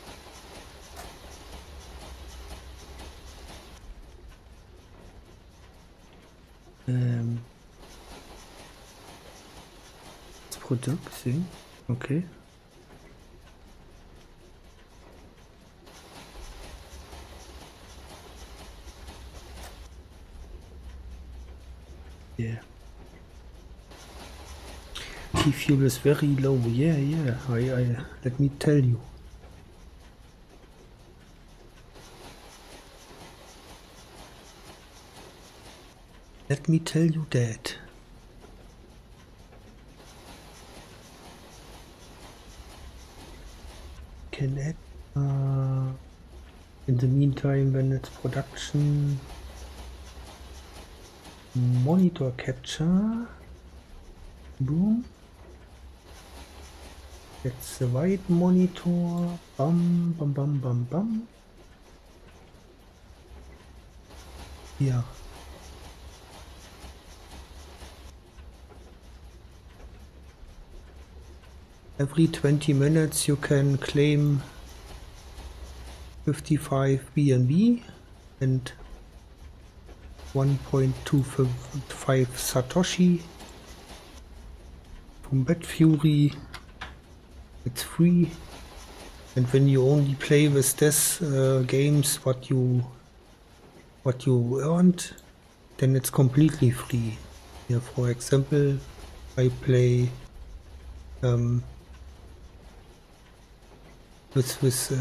It's producing. Okay. Yeah. E-fuel is very low. Yeah. I let me tell you. Let me tell you that. Can add in the meantime when it's production. Monitor capture. Boom. That's the white monitor. Bum bum bum bum bum. Yeah. Every 20 minutes you can claim 55 BNB and 1.25 Satoshi from Bat Fury. It's free, and when you only play with this games what you earned, then it's completely free. Yeah, for example, I play with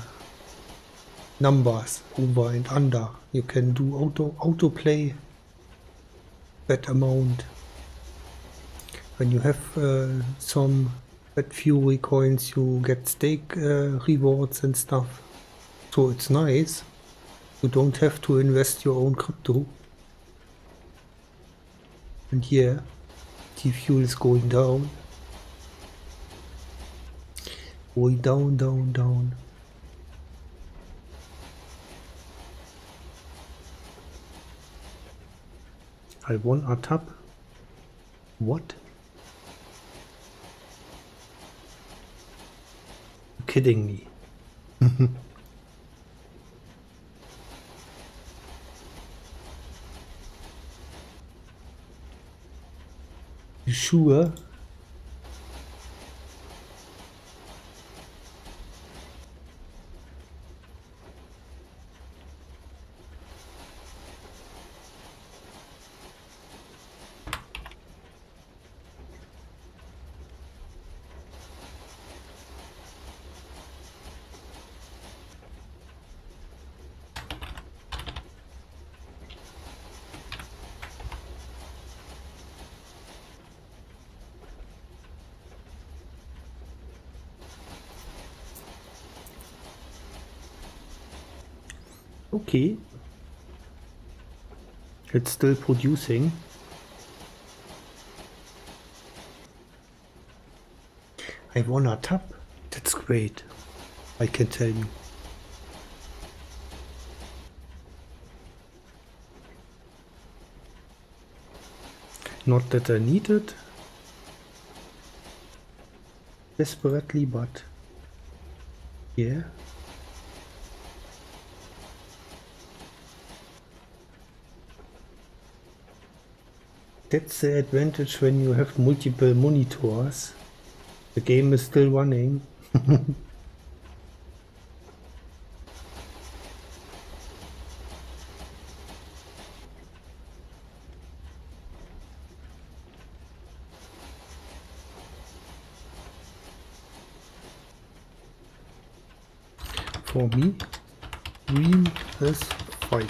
numbers over and under. You can do autoplay that amount. When you have some Bat Fury coins, you get stake rewards and stuff. So it's nice. You don't have to invest your own crypto. And here, e-fuel is going down. Going down, down, down. I want a tap. What? You're kidding me. You sure? Okay. It's still producing. I won a tap. That's great. I can tell you. Not that I need it desperately, but yeah. That's the advantage when you have multiple monitors. The game is still running. For me, green is fine.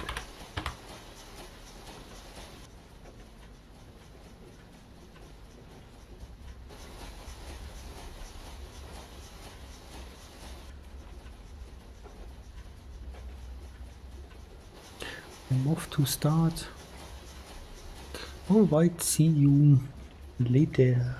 I'm off to start. Alright, see you later.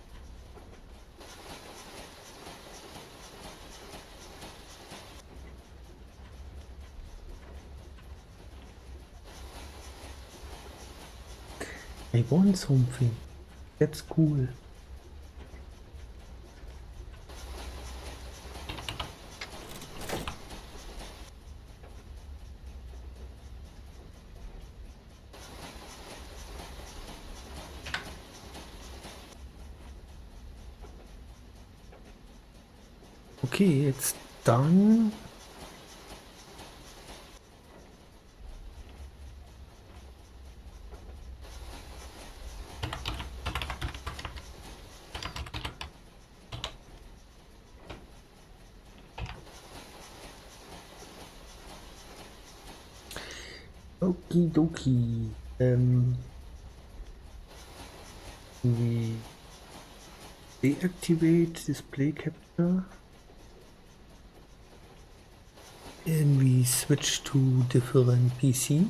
I want something. That's cool. Okay, it's done. Okie dokie. We deactivate display capture and we switch to different PC.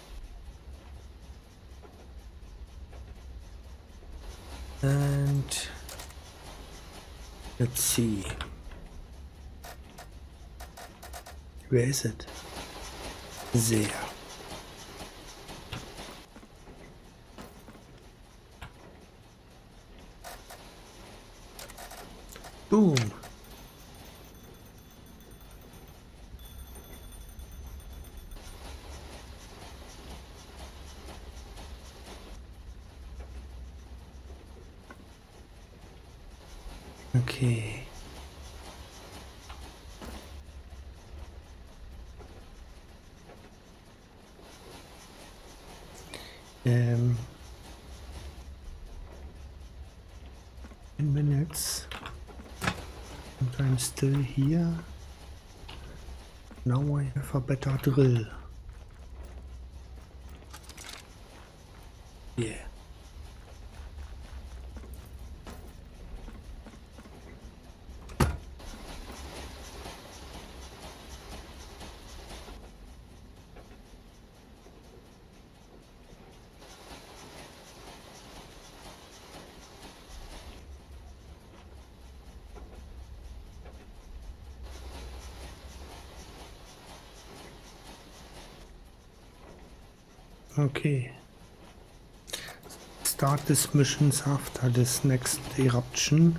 And let's see. Where is it? There. Boom. Okay. In minutes. And I'm still here. Now I have a better drill. Yeah. Okay. start these missions after this next eruption.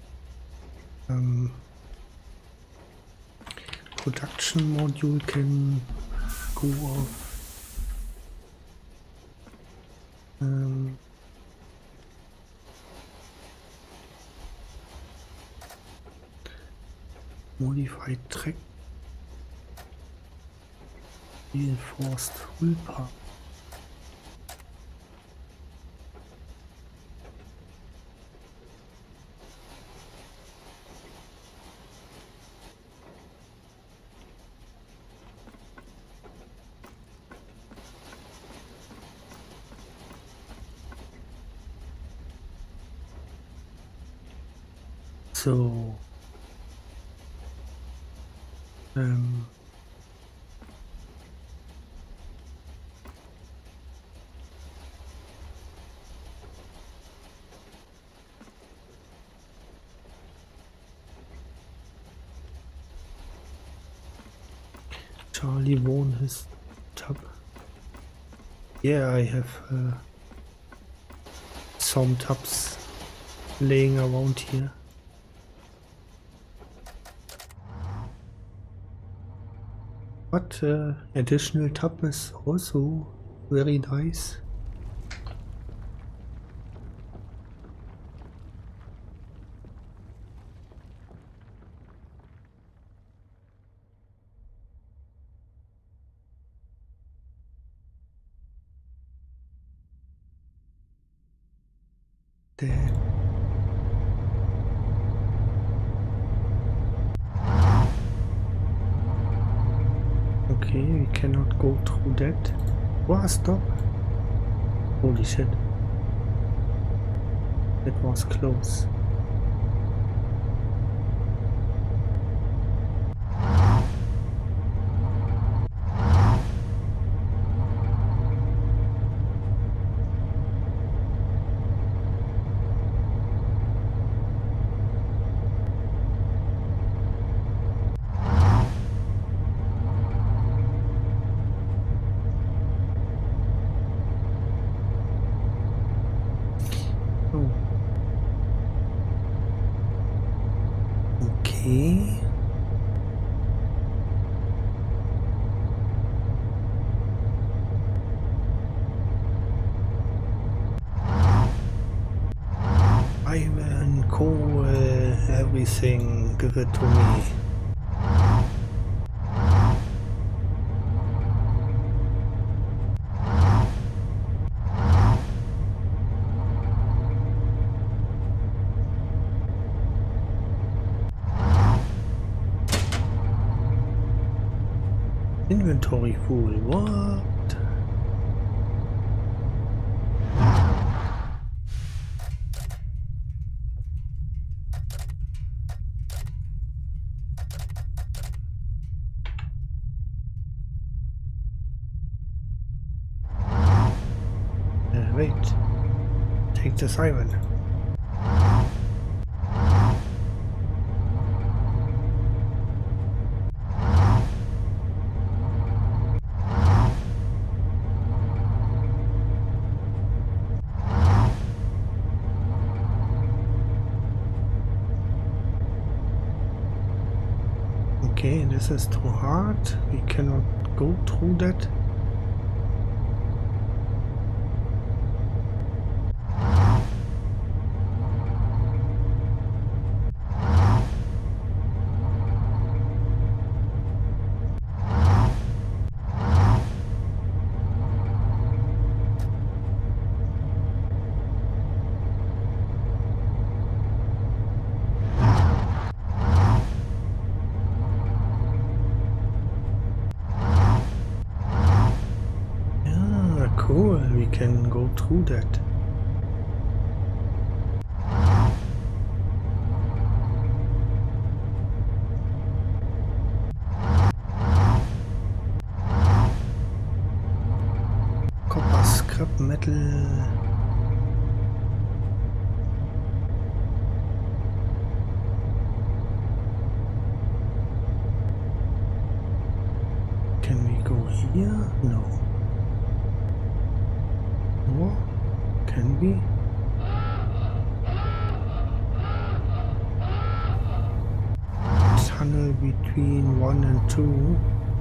Production module can go off. Modified track. Reinforced hull part. So Charlie won his tub. Yeah, I have some tubs laying around here. But additional tub is also very nice. There. Okay, we cannot go through that. Wow, stop. Holy shit. That was close. Okay. Iron, coal, everything, give it to me. Inventory full, what? Wait, take the siren. Okay, this is too hard. We cannot go through that. Cool, we can go through that. Copper, scrap metal. Can we go here? No. Can maybe? Tunnel between 1 and 2.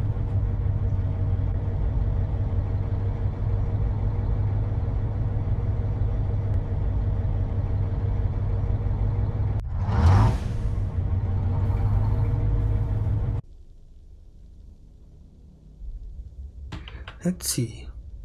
Let's see.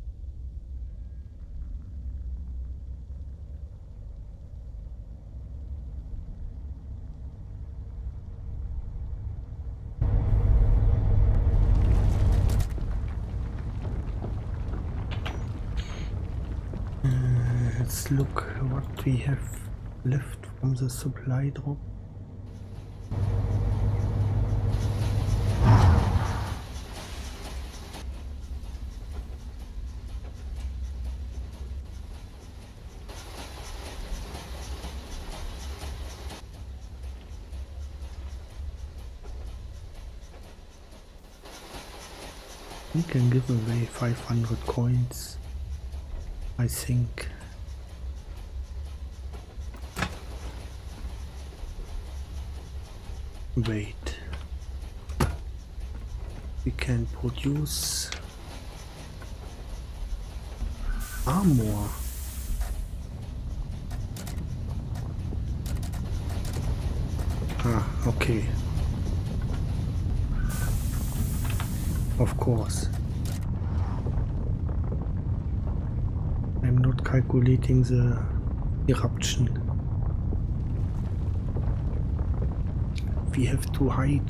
Let's look what we have left from the supply drop. We can give away 500 coins, I think. Wait. We can produce armor. Ah, okay. Of course. I'm not calculating the eruption. We have to hide.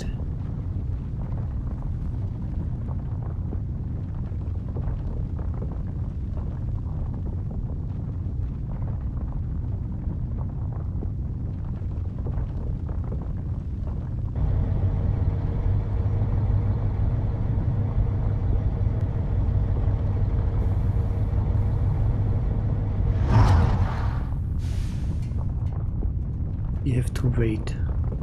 We have to wait.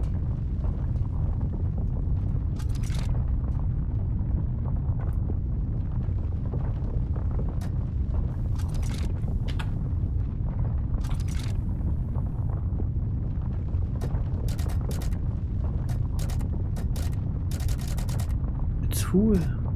It's full.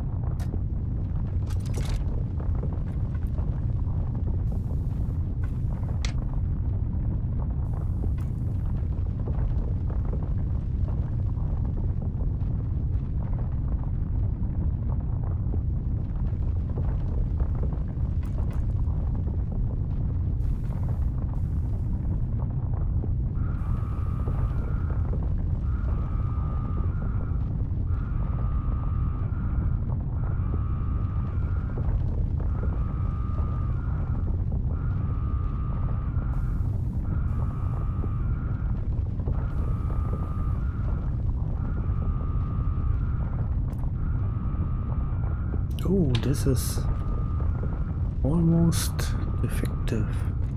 Oh, this is almost defective.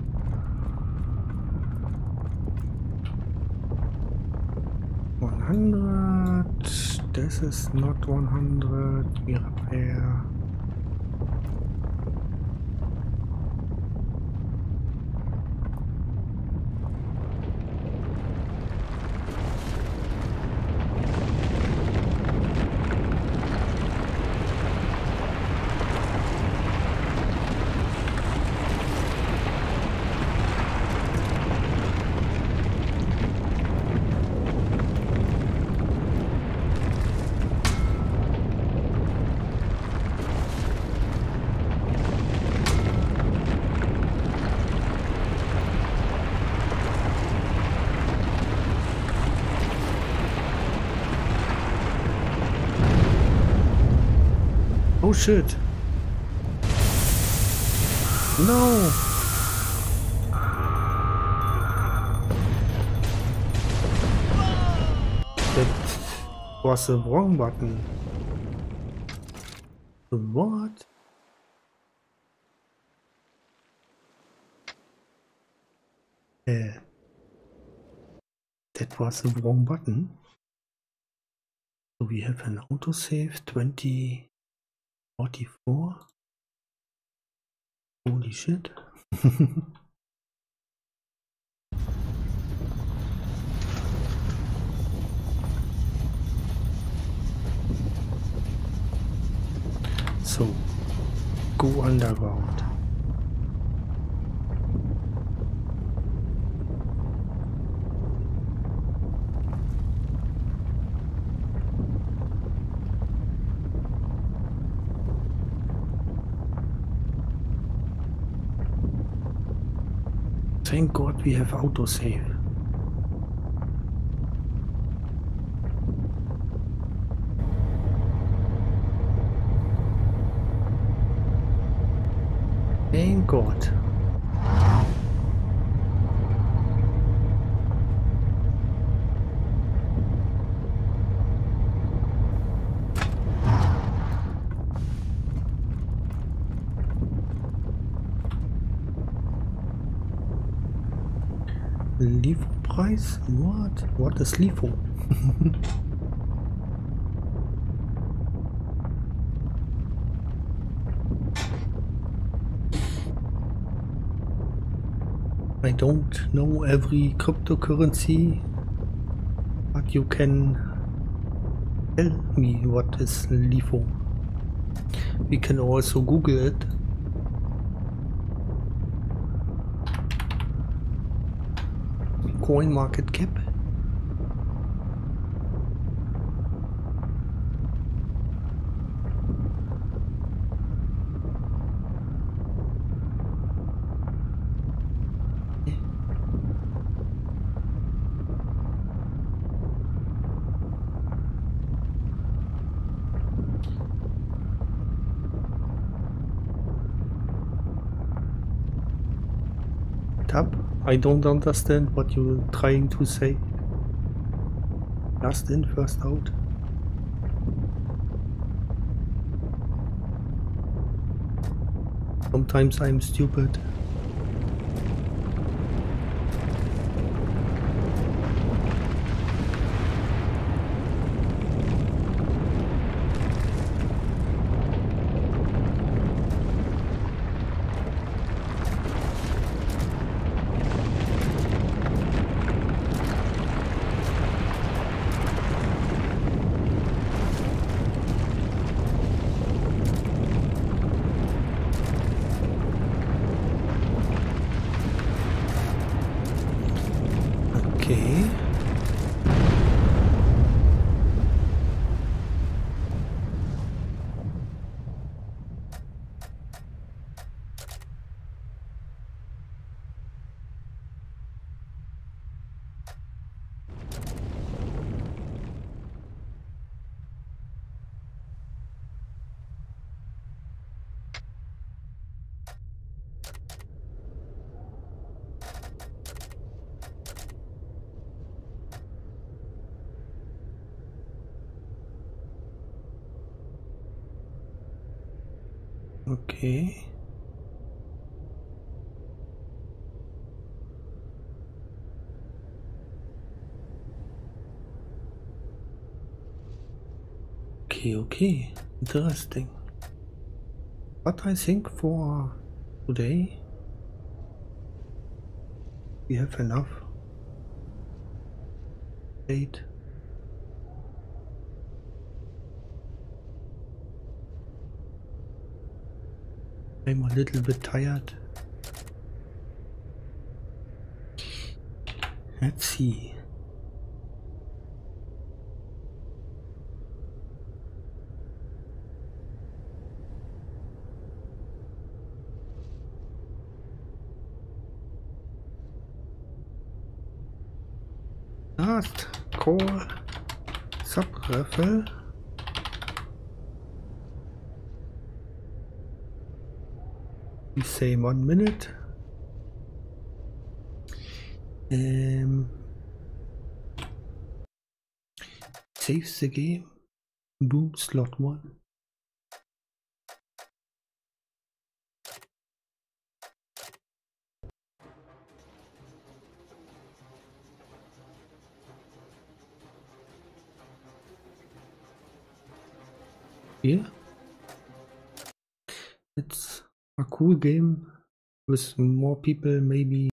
$100. This is not 100. We repair. Oh shit. No. That was the wrong button. What? That was the wrong button. So we have an autosave 2044. Holy shit. So, go underground. Thank God we have autosave. Thank God. LIFO-Preis? What? What is LIFO? I don't know every cryptocurrency, but you can tell me what is LIFO. We can also Google it. CoinMarketCap. Tab? I don't understand what you're trying to say. Last in, first out. Sometimes I'm stupid. Okay. Okay. Okay, interesting. But I think for today we have enough. 8. I'm a little bit tired. Let's see. Last call sub-raffle. We say 1 minute. Save the game. Boom, slot 1. Yeah. It's a cool game with more people maybe